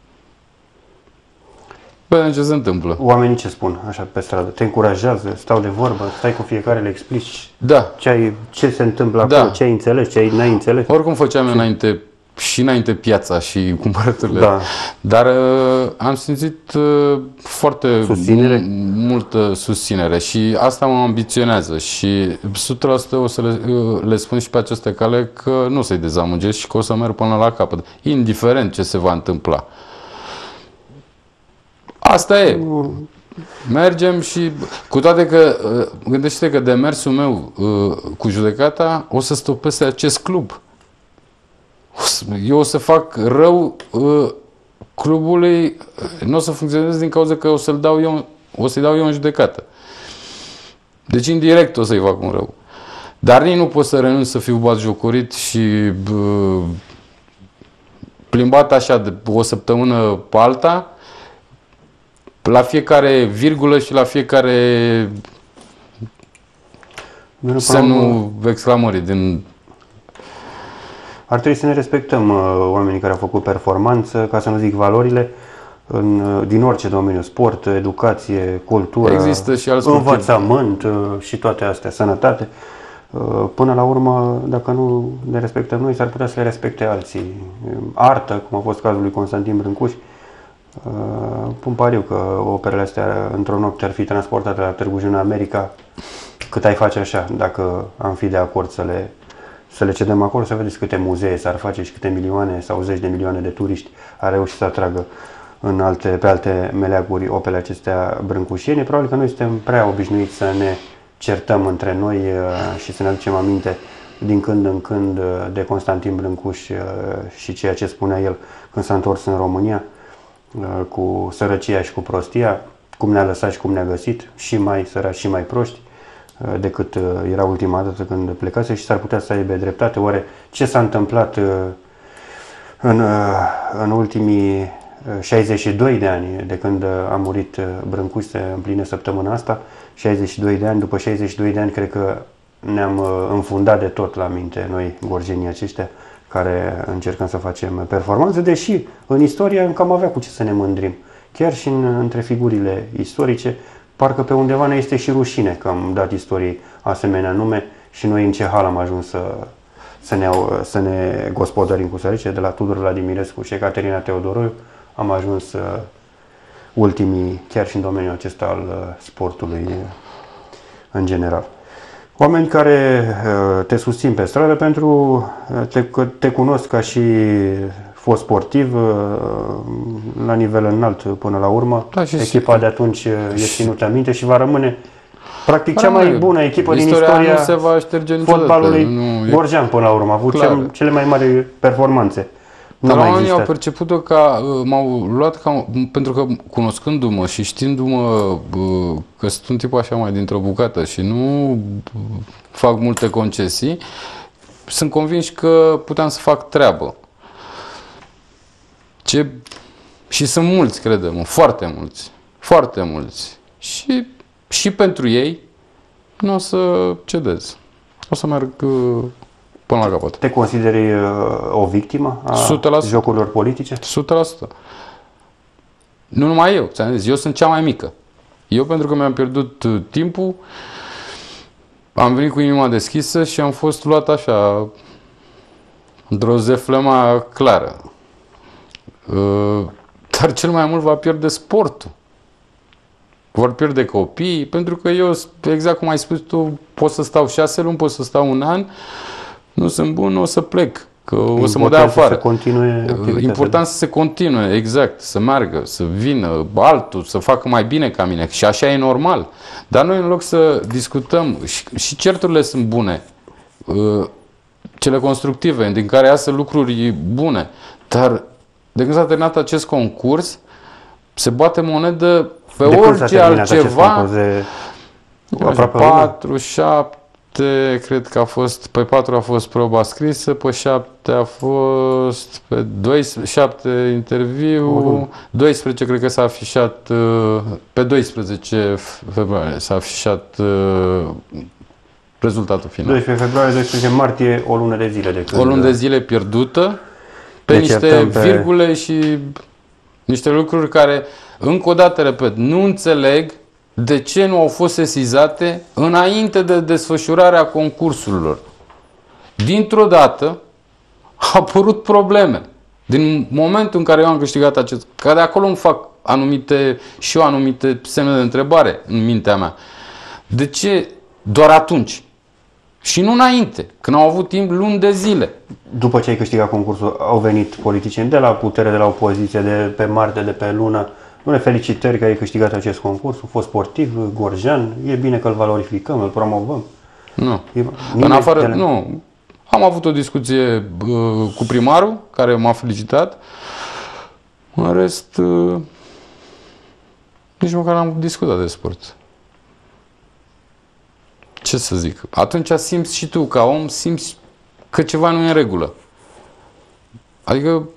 Vedem ce se întâmplă. Oamenii ce spun așa pe stradă? Te încurajează? Stau de vorbă? Stai cu fiecare, le explici ce se întâmplă acolo? Ce ai înțeles? Ce n-ai înțeles? Oricum făceam eu înainte piața și cumpărăturile. Da. Dar am simțit foarte multă susținere și asta mă ambiționează și 100% o să le spun și pe aceste cale că nu o să-i dezamăgesc și că o să merg până la capăt, indiferent ce se va întâmpla. Asta e. Mergem și cu toate că gândește că demersul meu cu judecata o să stopeze acest club. Eu o să fac rău clubului, nu o să funcționeze din cauza că o să-i dau eu în judecată. Deci indirect o să-i fac un rău. Dar nici nu pot să renunț să fiu batjocorit și plimbat așa de o săptămână pe alta, la fiecare virgulă și la fiecare semnul exclamării din... Ar trebui să ne respectăm oamenii care au făcut performanță, ca să nu zic valorile, din orice domeniu, sport, educație, cultură, există și învățământ și toate astea, sănătate. Până la urmă, dacă nu ne respectăm noi, s-ar putea să le respecte alții. Artă, cum a fost cazul lui Constantin Brâncuș, pun pariu că operele astea într-o noapte ar fi transportate la Târgu Jiu în America, cât ai face așa, dacă am fi de acord să le cedem acolo, să vedeți câte muzee s-ar face și câte milioane sau zeci de milioane de turiști ar reuși să atragă pe alte meleaguri operele acestea brâncușiene. Probabil că noi suntem prea obișnuiți să ne certăm între noi și să ne aducem aminte din când în când de Constantin Brâncuș și ceea ce spunea el când s-a întors în România, cu sărăcia și cu prostia, cum ne-a lăsat și cum ne-a găsit, și mai săraci și mai proști decât era ultima dată când plecase, și s-ar putea să aibă dreptate. Oare ce s-a întâmplat în ultimii 62 de ani de când a murit Brâncuș, se împline săptămâna asta, 62 de ani, după 62 de ani cred că ne-am înfundat de tot la minte noi, gorjenii aceștia, care încercăm să facem performanță, deși în istorie încă am avea cu ce să ne mândrim. Chiar și între figurile istorice, parcă pe undeva ne este și rușine că am dat istoriei asemenea nume și noi în ce hal am ajuns să ne gospodărim cu sărice, de la Tudor Vladimirescu și Ecaterina Teodoroiu, am ajuns ultimii chiar și în domeniul acesta al sportului în general. Oameni care te susțin pe stradă pentru că te cunosc ca și fost sportiv la nivel înalt până la urmă. Da, și echipa de atunci e ținută minte și va rămâne practic cea mai bună echipă din istoria nu se va șterge fotbalului Gorjean până la urmă. A avut cele mai mari performanțe. Dar oamenii au perceput-o ca, m-au luat ca, pentru că cunoscându-mă și știindu-mă că sunt un tip așa mai dintr-o bucată și nu fac multe concesii, sunt convins că puteam să fac treabă. Și sunt mulți, credem, foarte mulți. Și pentru ei nu o să cedez. O să merg până la capăt. Te consideri o victimă a 100%. jocurilor politice? 100%. Nu numai eu, ți-am zis, eu sunt cea mai mică. Eu, pentru că mi-am pierdut timpul, am venit cu inima deschisă și am fost luat așa, într-o zeflema clară. Dar cel mai mult va pierde sportul. Vor pierde copiii, pentru că eu, exact cum ai spus tu, pot să stau 6 luni, pot să stau 1 an, nu sunt bun, o să plec, că o să mă dea afară. Important să se continue, exact, să meargă, să vină altul, să facă mai bine ca mine, și așa e normal. Dar noi, în loc să discutăm, și certurile sunt bune, cele constructive, din care iasă lucruri bune, dar de când s-a terminat acest concurs, se bate monedă pe orice altceva. Aproape 4, 7, cred că a fost, pe 4 a fost proba scrisă, pe 7 a fost, pe 7 interviu, 12 cred că s-a afișat, pe 12 februarie s-a afișat rezultatul final. 12 februarie, 12 martie, o lună de zile de când. O lună de zile pierdută, pe niște virgule și niște lucruri care, încă o dată repet, nu înțeleg de ce nu au fost sesizate înainte de desfășurarea concursurilor. Dintr-o dată au apărut probleme. Din momentul în care eu am câștigat acest, că de acolo îmi fac anumite semne de întrebare în mintea mea. De ce doar atunci? Și nu înainte, când au avut timp luni de zile. După ce ai câștigat concursul, au venit politicieni de la putere, de la opoziție, de pe Marte, de pe Lună. Doamne, felicitări că ai câștigat acest concurs, a fost sportiv, Gorjean, e bine că îl valorificăm, îl promovăm. Nu. În afară, nu. Am avut o discuție cu primarul, care m-a felicitat. În rest, nici măcar n-am discutat de sport. Ce să zic? Atunci simți și tu, ca om, simți că ceva nu e în regulă. Adică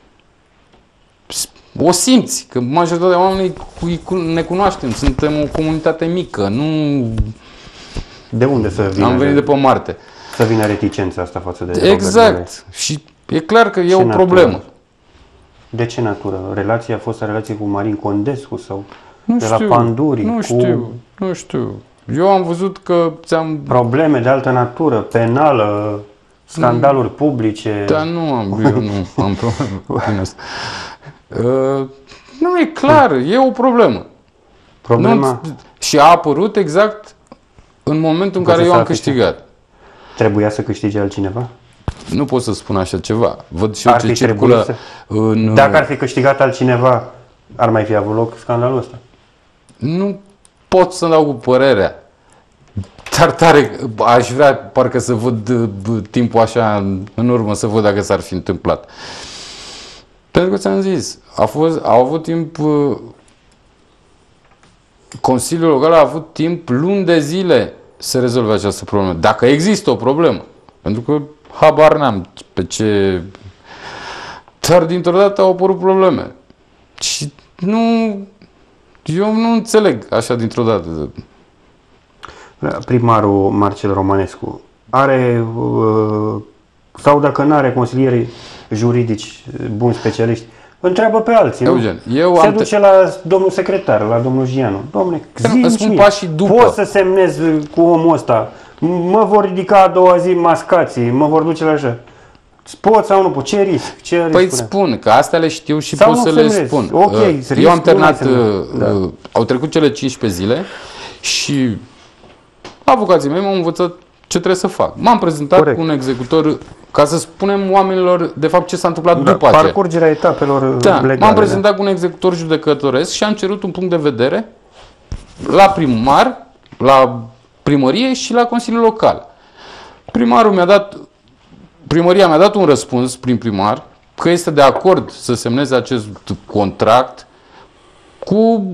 o simți, că majoritatea oamenii ne cunoaștem, suntem o comunitate mică, nu... De unde să vină? Am venit de pe Marte. Să vină reticența asta față de... Exact. Și e clar că e o problemă. De ce natură? Relația a fost o relație cu Marin Condescu sau nu de știu, la Panduri? Nu știu. Eu am văzut că ți-am... Probleme de altă natură, penală, scandaluri publice... Dar eu nu am probleme din asta. Nu, e clar, e o problemă. Problema? Și a apărut exact în momentul în care eu am câștigat. Trebuia să câștige altcineva? Nu pot să spun așa ceva. Văd și eu ce circulă în... Dacă ar fi câștigat altcineva, ar mai fi avut loc scandalul ăsta? Nu pot să dau cu părerea. Dar tare, aș vrea parcă să văd timpul așa în urmă, să văd dacă s-ar fi întâmplat. Pentru că ți-am zis, au avut timp, Consiliul Local a avut timp luni de zile să rezolve această problemă. Dacă există o problemă, pentru că habar n-am pe ce... Dar dintr-o dată au apărut probleme. Și eu nu înțeleg așa dintr-o dată. Primarul Marcel Romanescu are, sau dacă nu are consilieri juridici buni specialiști, întreabă pe alții. Eugen, se duce la domnul secretar, la domnul Gianu. Dom'le, zi-mi pașii după. Poți să semnez cu omul ăsta? Mă vor ridica a doua zi mascații, mă vor duce la așa. Pot sau nu pot? Ce risc? Păi îți spun că astea le știu și sau pot să le spun. Okay, eu am terminat, au trecut cele 15 zile și avocații mei m-au învățat ce trebuie să fac. M-am prezentat cu un executor ca să spunem oamenilor de fapt ce s-a întâmplat după aceea. Parcurgerea etapelor legale. M-am prezentat cu un executor judecătoresc și am cerut un punct de vedere la primar, la primărie și la Consiliul Local. Primăria mi-a dat un răspuns prin primar că este de acord să semneze acest contract cu...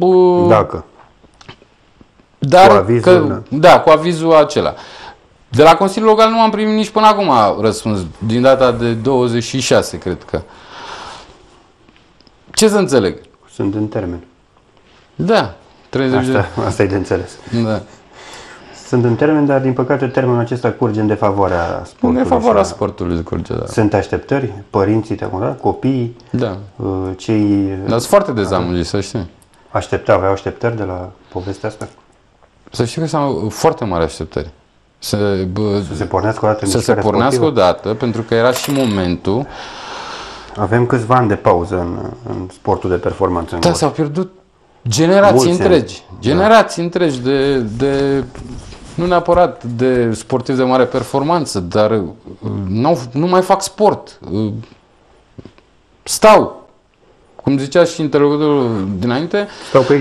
Dar cu avizul, cu avizul acela. De la Consiliul Local nu am primit nici până acum răspuns, din data de 26, cred că. Ce să înțeleg? Sunt în termen. Da, 30 de... Asta e de înțeles. Da. Sunt în termen, dar din păcate termenul acesta curge în defavoarea sportului. În defavoarea sportului curge, da. Sunt așteptări? Părinții te acum, copiii? Da. Cei... Dar sunt foarte dezamăgiți, să știi. Aveau așteptări de la povestea asta? Să știi că sunt foarte mari așteptări. Să se pornească o dată Să se pornească o dată, pentru că era și momentul. Avem câțiva ani de pauză în sportul de performanță. Da, s-au pierdut generații întregi. Generații întregi de nu neapărat de sportivi de mare performanță, dar nu mai fac sport. Stau, cum zicea și interlocutorul dinainte,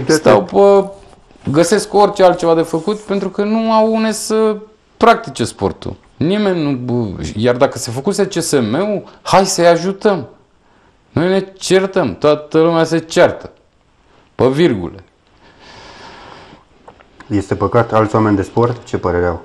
găsesc orice altceva de făcut pentru că nu au unde să practice sportul. Nimeni nu... Iar dacă se făcuse CSM-ul, hai să-i ajutăm. Noi ne certăm, toată lumea se ceartă. Pe virgule. Este păcat, alți oameni de sport, ce părere au?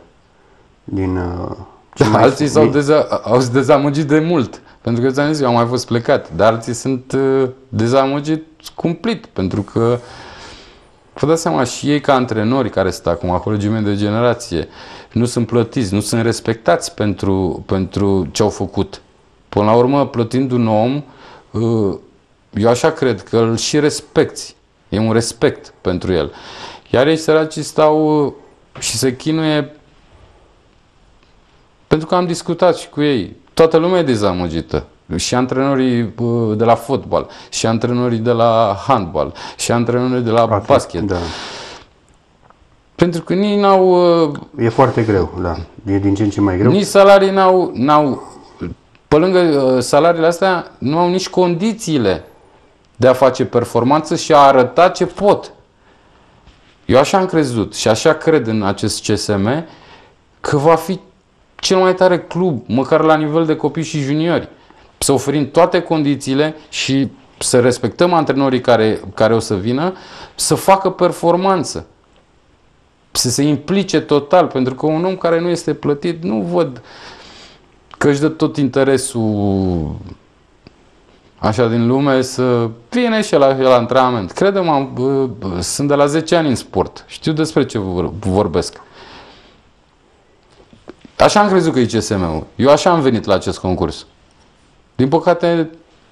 Alții au dezamăgit de mult. Pentru că ți-am zis, eu am mai fost plecat. Dar alții sunt dezamăgiți cumplit. Pentru că vă dați seama, și ei ca antrenori care sunt acum, colegii mei de generație, nu sunt plătiți, nu sunt respectați pentru ce au făcut. Până la urmă, plătind un om, eu așa cred că îl și respecti. E un respect pentru el. Iar ei săracii stau și se chinuie, pentru că am discutat și cu ei. Toată lumea e dezamăgită. Și antrenorii de la fotbal, și antrenorii de la handbal, și antrenorii de la basket. Da. Pentru că nici n-au... E foarte greu, da. E din ce în ce mai greu. Nici salarii n-au... Pe lângă salariile astea, nu au nici condițiile de a face performanță și a arăta ce pot. Eu așa am crezut și așa cred în acest CSM că va fi cel mai tare club, măcar la nivel de copii și juniori. Să oferim toate condițiile și să respectăm antrenorii care o să vină, să facă performanță. Să se implice total, pentru că un om care nu este plătit, nu văd că își dă tot interesul așa din lume să vină și la antrenament. Crede-mă, sunt de la 10 ani în sport. Știu despre ce vorbesc. Așa am crezut că e CSM-ul. Eu așa am venit la acest concurs. Din păcate,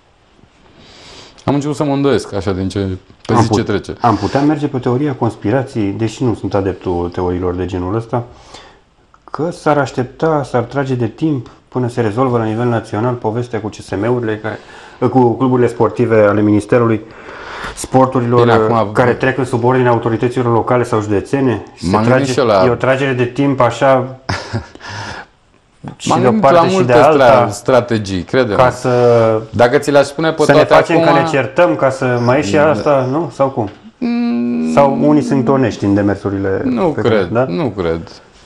am început să mă îndoiesc așa din pe zi ce trece. Am putea merge pe teoria conspirației, deși nu sunt adeptul teoriilor de genul ăsta, că s-ar aștepta, s-ar trage de timp până se rezolvă la nivel național povestea cu CSM-urile, cu cluburile sportive ale Ministerului Sporturilor, care trec în subordinea autorităților locale sau județene. E o tragere de timp așa și de o parte și de alta. Strategii, crede-mă. Ca să, dacă ți le-aș spune pe să toate ne facem acum, că ne certăm, ca să mai ieși asta, nu? Sau cum? Sau unii sunt onești în demersurile nu cred, da? Nu cred.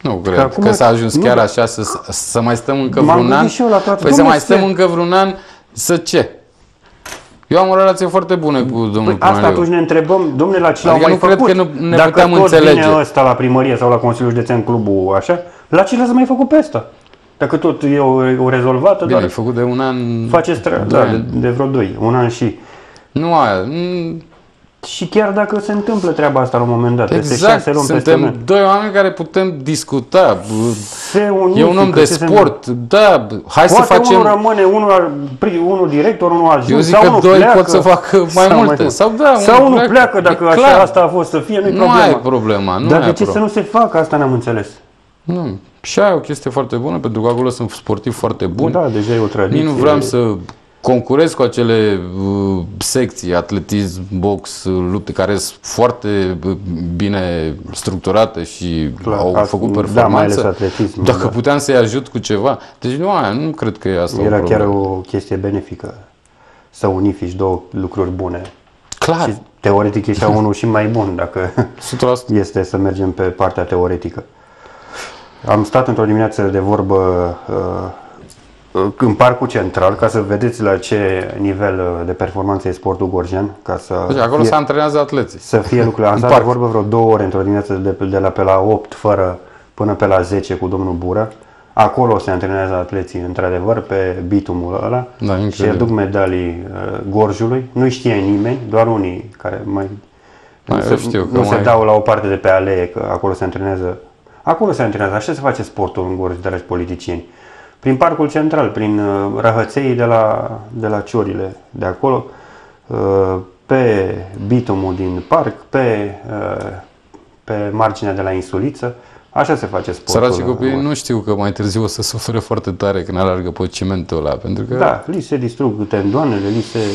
Nu cred că s-a ajuns chiar așa să mai stăm încă vreun an. Păi să mai stăm încă vreun an să ce? Eu am o relație foarte bună cu domnul primar. Asta atunci ne întrebăm, domnule, la ce l-au mai făcut? Cred că ne dacă puteam tot înțelege. vine ăsta la primărie sau la Consiliul Județean Clubul, așa, la ce l-ați mai făcut pe ăsta? Dacă tot e o rezolvată, bine, doar e făcut de un an. faceți de vreo 2, un an și... Nu aia. Și chiar dacă se întâmplă treaba asta la un moment dat, exact, suntem doi oameni care putem discuta. E un om de sport, da, hai să facem... Unul rămâne, unul director, unul adjunct. Eu zic că doi pot să facă mai multe. Sau unul pleacă, dacă așa asta a fost să fie, nu-i problema. Nu ai problema. Dar de ce să nu se facă? Asta n-am înțeles. Nu. Și aia e o chestie foarte bună, pentru că acolo sunt sportivi foarte buni. Da, deja e o tradiție. Nu vreau să concurez cu acele secții, atletism, box, lupte, care sunt foarte bine structurate și au făcut performanță. Da, mai ales atletism. Dacă puteam să-i ajut cu ceva. Deci nu cred că e asta era o problemă. chiar o chestie benefică să unifici două lucruri bune. Clar. Și teoretic e și unul și mai bun, dacă 100%. este să mergem pe partea teoretică. Am stat într-o dimineață de vorbă în Parcul Central, ca să vedeți la ce nivel de performanță e sportul gorjean. Ca să deci acolo se antrenează atleții. Să fie lucrurile. Am stat de vorbă vreo 2 ore într-o dimineață de la pe la 8 până pe la 10 cu domnul Bură. Acolo se antrenează atleții, într-adevăr, pe bitumul ăla. Da, și duc medalii Gorjului. Nu știe nimeni, doar unii care nu se dau la o parte de pe alee, că acolo se antrenează. Acolo se antrenează. Așa se face sportul în Gorj, dragi politicieni. Prin Parcul Central, prin răhăței de la Ciorile de acolo, pe bitumul din parc, pe marginea de la Insuliță. Așa se face sportul. Săracii copiii nu știu că mai târziu o să sufere foarte tare când alergă pe cimentul ăla, pentru că... Da, li se distrug tendoanele, li se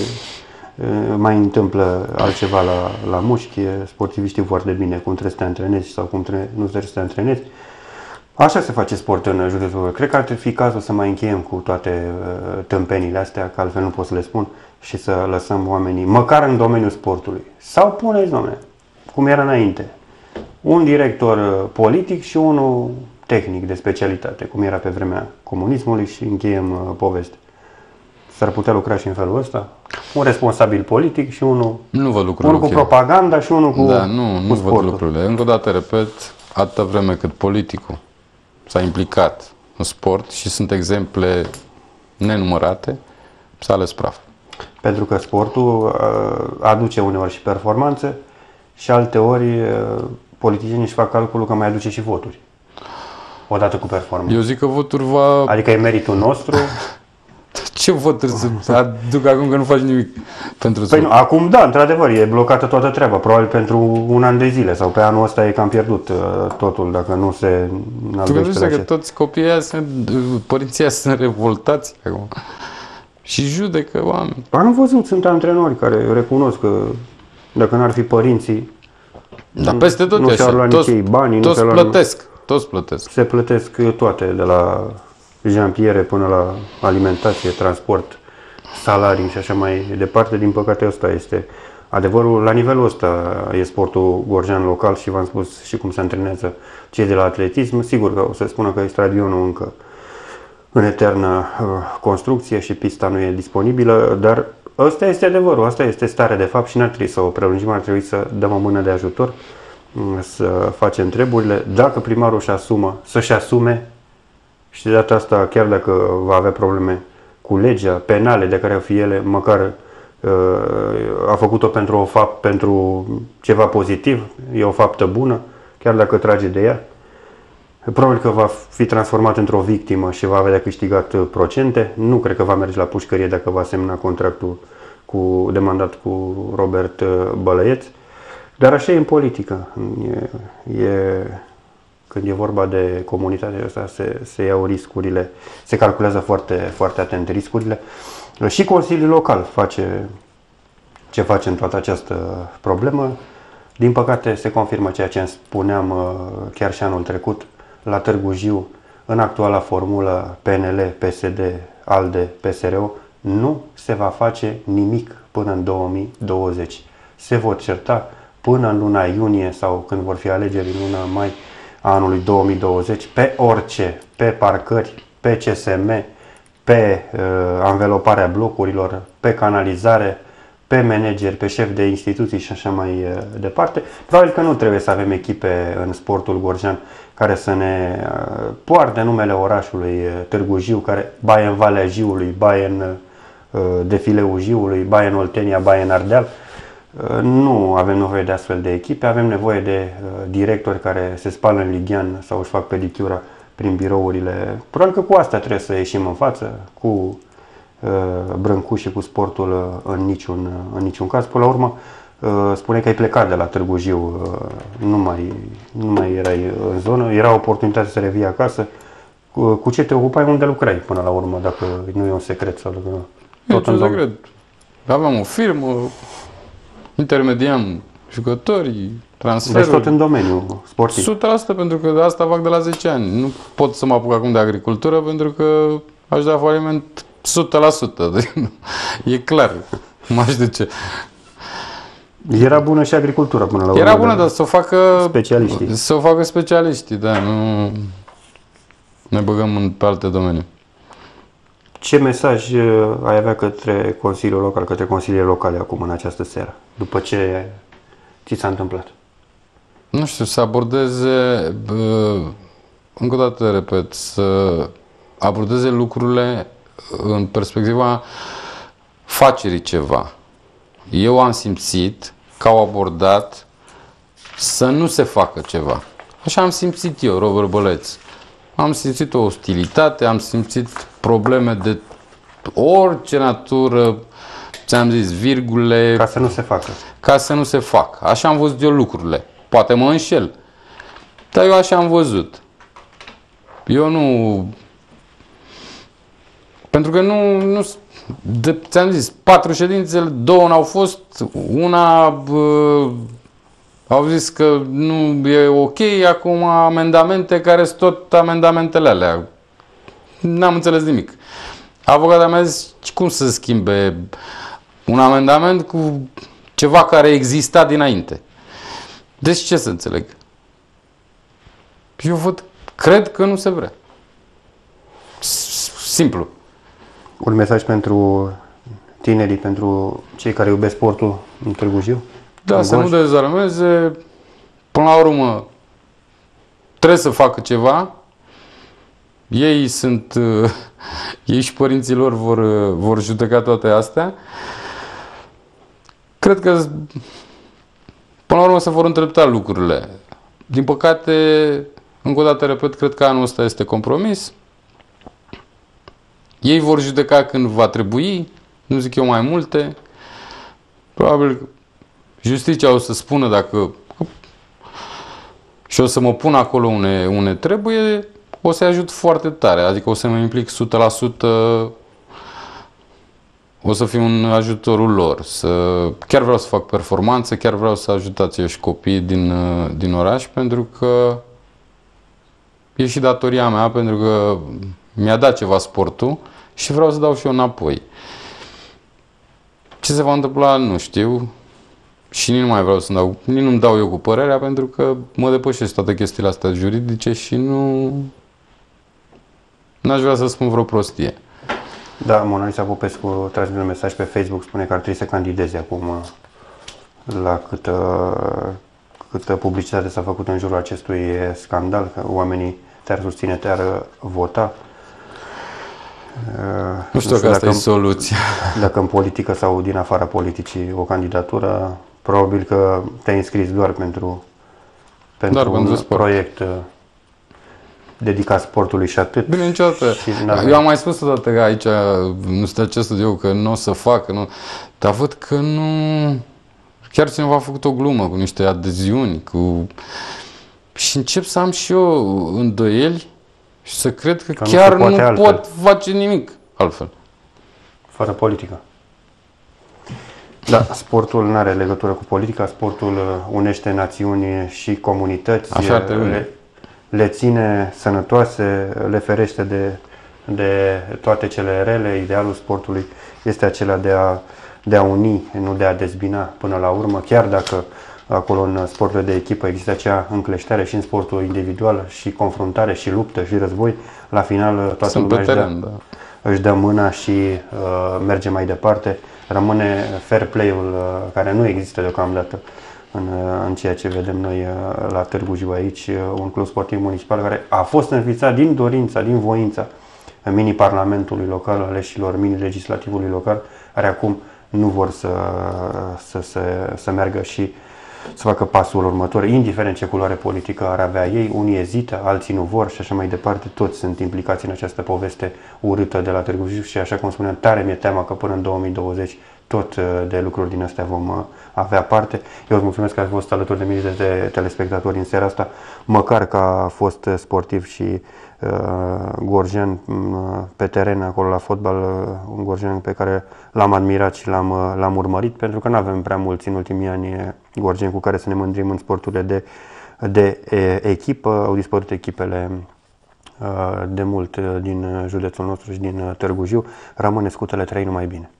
mai întâmplă altceva la mușchi. Sportivii știu foarte bine cum trebuie să te antrenezi sau cum nu trebuie să te antrenezi. Așa se face sport în județul. Cred că ar fi cazul să mai încheiem cu toate tâmpenile astea, că altfel nu pot să le spun, și să lăsăm oamenii, măcar în domeniul sportului. Sau puneți, domnule, cum era înainte, un director politic și unul tehnic de specialitate, cum era pe vremea comunismului, și încheiem poveste. S-ar putea lucra și în felul ăsta? Un responsabil politic și unul cu propaganda și unul cu Da, nu sportul. văd lucrurile. Încă o dată, repet, atâta vreme cât politicul s-a implicat în sport, și sunt exemple nenumărate, s-a ales praf. Pentru că sportul aduce uneori și performanțe și alteori politicienii își fac calculul că mai aduce și voturi. Odată cu performanță. Eu zic că voturi va... Adică e meritul nostru. Ce voturi să aduc acum că nu faci nimic pentru sport? Păi nu, acum da, într-adevăr, e blocată toată treaba. Probabil pentru un an de zile sau pe anul ăsta e cam pierdut totul, dacă nu se înălțește. Tu că toți copiii aia părinții aia sunt revoltați acum și judecă oameni. Am văzut, sunt antrenori care recunosc că dacă n-ar fi părinții, dar peste tot nu și-ar lua nici ei banii, toți plătesc. Toți plătesc. Se plătesc toate, de la Jean-Pierre până la alimentație, transport, salarii și așa mai departe. Din păcate ăsta este adevărul. La nivelul ăsta e sportul gorjean local și v-am spus și cum se antrenează cei de la atletism. Sigur că o să spună că e stadionul încă în eternă construcție și pista nu e disponibilă, dar ăsta este adevărul, asta este starea de fapt și n-ar trebui să o prelungim, ar trebui să dăm o mână de ajutor, să facem treburile. Dacă primarul să-și asume, și de data asta, chiar dacă va avea probleme cu legea, penale, de care ar fi ele, măcar a făcut-o pentru ceva pozitiv, e o faptă bună, chiar dacă trage de ea. Probabil că va fi transformat într-o victimă și va avea de câștigat procente. Nu cred că va merge la pușcărie dacă va semna contractul de mandat cu Robert Bălăieț. Dar așa e în politică. Când e vorba de comunitatea asta, se iau riscurile, se calculează foarte, foarte atent riscurile. Și Consiliul Local face ce face în toată această problemă. Din păcate se confirmă ceea ce spuneam chiar și anul trecut la Târgu Jiu, în actuala formulă PNL, PSD, ALDE, PSRO, nu se va face nimic până în 2020. Se vor certa până în luna iunie sau când vor fi alegeri în luna mai anului 2020 pe orice, pe parcări, pe CSM, pe anveloparea blocurilor, pe canalizare, pe manageri, pe șef de instituții și așa mai departe. Probabil că nu trebuie să avem echipe în sportul gorjean care să ne poarte numele orașului Târgu Jiu, care baie în Valea Jiului, baie în defileul Jiului, baie în Oltenia, baie în Ardeal. Nu avem nevoie de astfel de echipe, avem nevoie de directori care se spală în lighean sau își fac pedicura prin birourile. Probabil că cu asta trebuie să ieșim în față, cu Brâncu și cu sportul în niciun caz. Până la urmă, spune că ai plecat de la Târgu Jiu, nu mai erai în zonă, era oportunitate să revii acasă. Cu ce te ocupai, unde lucrai până la urmă, dacă nu e un secret sau dacă tot în secret. Aveam o firmă, intermediam jucători, transferuri. Deci tot în domeniul sportiv. 100%, pentru că asta fac de la 10 ani. Nu pot să mă apuc acum de agricultură pentru că aș da faliment 100%. E clar. M-aș duce. Era bună și agricultura până la urmă. Era bună, dar să o facă specialiștii. Să o facă specialiștii, da, nu ne băgăm pe alte domenii. Ce mesaj ai avea către Consiliul Local, către consiliile locale acum în această seară, după ce ți s-a întâmplat? Nu știu, să abordeze, încă o dată repet, să abordeze lucrurile în perspectiva facerii ceva. Eu am simțit că au abordat să nu se facă ceva. Așa am simțit eu, Robert Băleț. Am simțit o ostilitate, am simțit probleme de orice natură, ți-am zis, virgule... Ca să nu se facă. Ca să nu se facă. Așa am văzut eu lucrurile. Poate mă înșel. Dar eu așa am văzut. Eu nu... Pentru că nu ți-am zis, 4 ședințe, 2 n-au fost, una au zis că nu e ok, acum amendamente care sunt tot amendamentele alea. N-am înțeles nimic. Avocata mea a zis, cum să schimbe un amendament cu ceva care exista dinainte? Deci ce să înțeleg? Eu cred că nu se vrea. Simplu. Un mesaj pentru tinerii, pentru cei care iubesc sportul în Târgu Jiu? Da, să nu dezarmeze. Până la urmă, trebuie să facă ceva. Ei sunt... ei și părinții lor vor judeca toate astea. Cred că până la urmă se vor întrepta lucrurile. Din păcate, încă o dată repet, cred că anul ăsta este compromis. Ei vor judeca când va trebui, nu zic eu mai multe. Probabil justiția o să spună dacă... și o să mă pun acolo unde trebuie, o să-i ajut foarte tare. Adică o să mă implic 100%, o să fiu în ajutorul lor. Chiar vreau să fac performanță, chiar vreau să ajutați eu și copiii din oraș, pentru că e și datoria mea, pentru că mi-a dat ceva sportul și vreau să dau și eu înapoi. Ce se va întâmpla, nu știu. Și nici nu mai vreau nici nu-mi dau eu cu părerea, pentru că mă depășesc toate chestiile astea juridice și n-aș vrea să spun vreo prostie. Da, Monalisa Popescu transmite un mesaj pe Facebook, spune că ar trebui să candideze acum la câtă publicitate s-a făcut în jurul acestui scandal, că oamenii te-ar susține, te-ar vota. Nu știu dacă asta e soluția. Dacă în politică sau din afara politicii o candidatură, probabil că te-ai înscris doar pentru un proiect dedicat sportului și atât. Bine, niciodată. Eu am mai spus odată că aici, nu stă acest studiu, că nu o să facă, dar văd că nu... Chiar cineva a făcut o glumă cu niște adeziuni, și încep să am și eu îndoieli și să cred că chiar nu pot face nimic altfel. Fără politică. Da, sportul nu are legătură cu politica, sportul unește națiuni și comunități, le ține sănătoase, le ferește de toate cele rele. Idealul sportului este acela de a uni, nu de a dezbina până la urmă, chiar dacă acolo în sporturile de echipă există acea încleștare și în sportul individual și confruntare și luptă și război. La final toată lumea își dă mâna și merge mai departe. Rămâne fair play-ul care nu există deocamdată în ceea ce vedem noi la Târgu Jiu aici, un club sportiv municipal care a fost înființat din dorința, din voința mini-parlamentului local, aleșilor mini-legislativului local, care acum nu vor să meargă și să facă pasul următor, indiferent ce culoare politică ar avea ei, unii ezită, alții nu vor și așa mai departe, toți sunt implicați în această poveste urâtă de la Târgu Jiu și așa cum spuneam, tare mi-e teama că până în 2020 tot de lucruri din astea vom avea parte. Eu îți mulțumesc că ați fost alături de mii de telespectatori în seara asta, măcar că a fost sportiv și gorjean pe teren acolo la fotbal, un gorjean pe care l-am admirat și l-am urmărit, pentru că nu avem prea mulți în ultimii ani gorjeni cu care să ne mândrim în sporturile de echipă. Au dispărut echipele de mult din județul nostru și din Târgu Jiu. Rămâne Scutele 3, numai bine!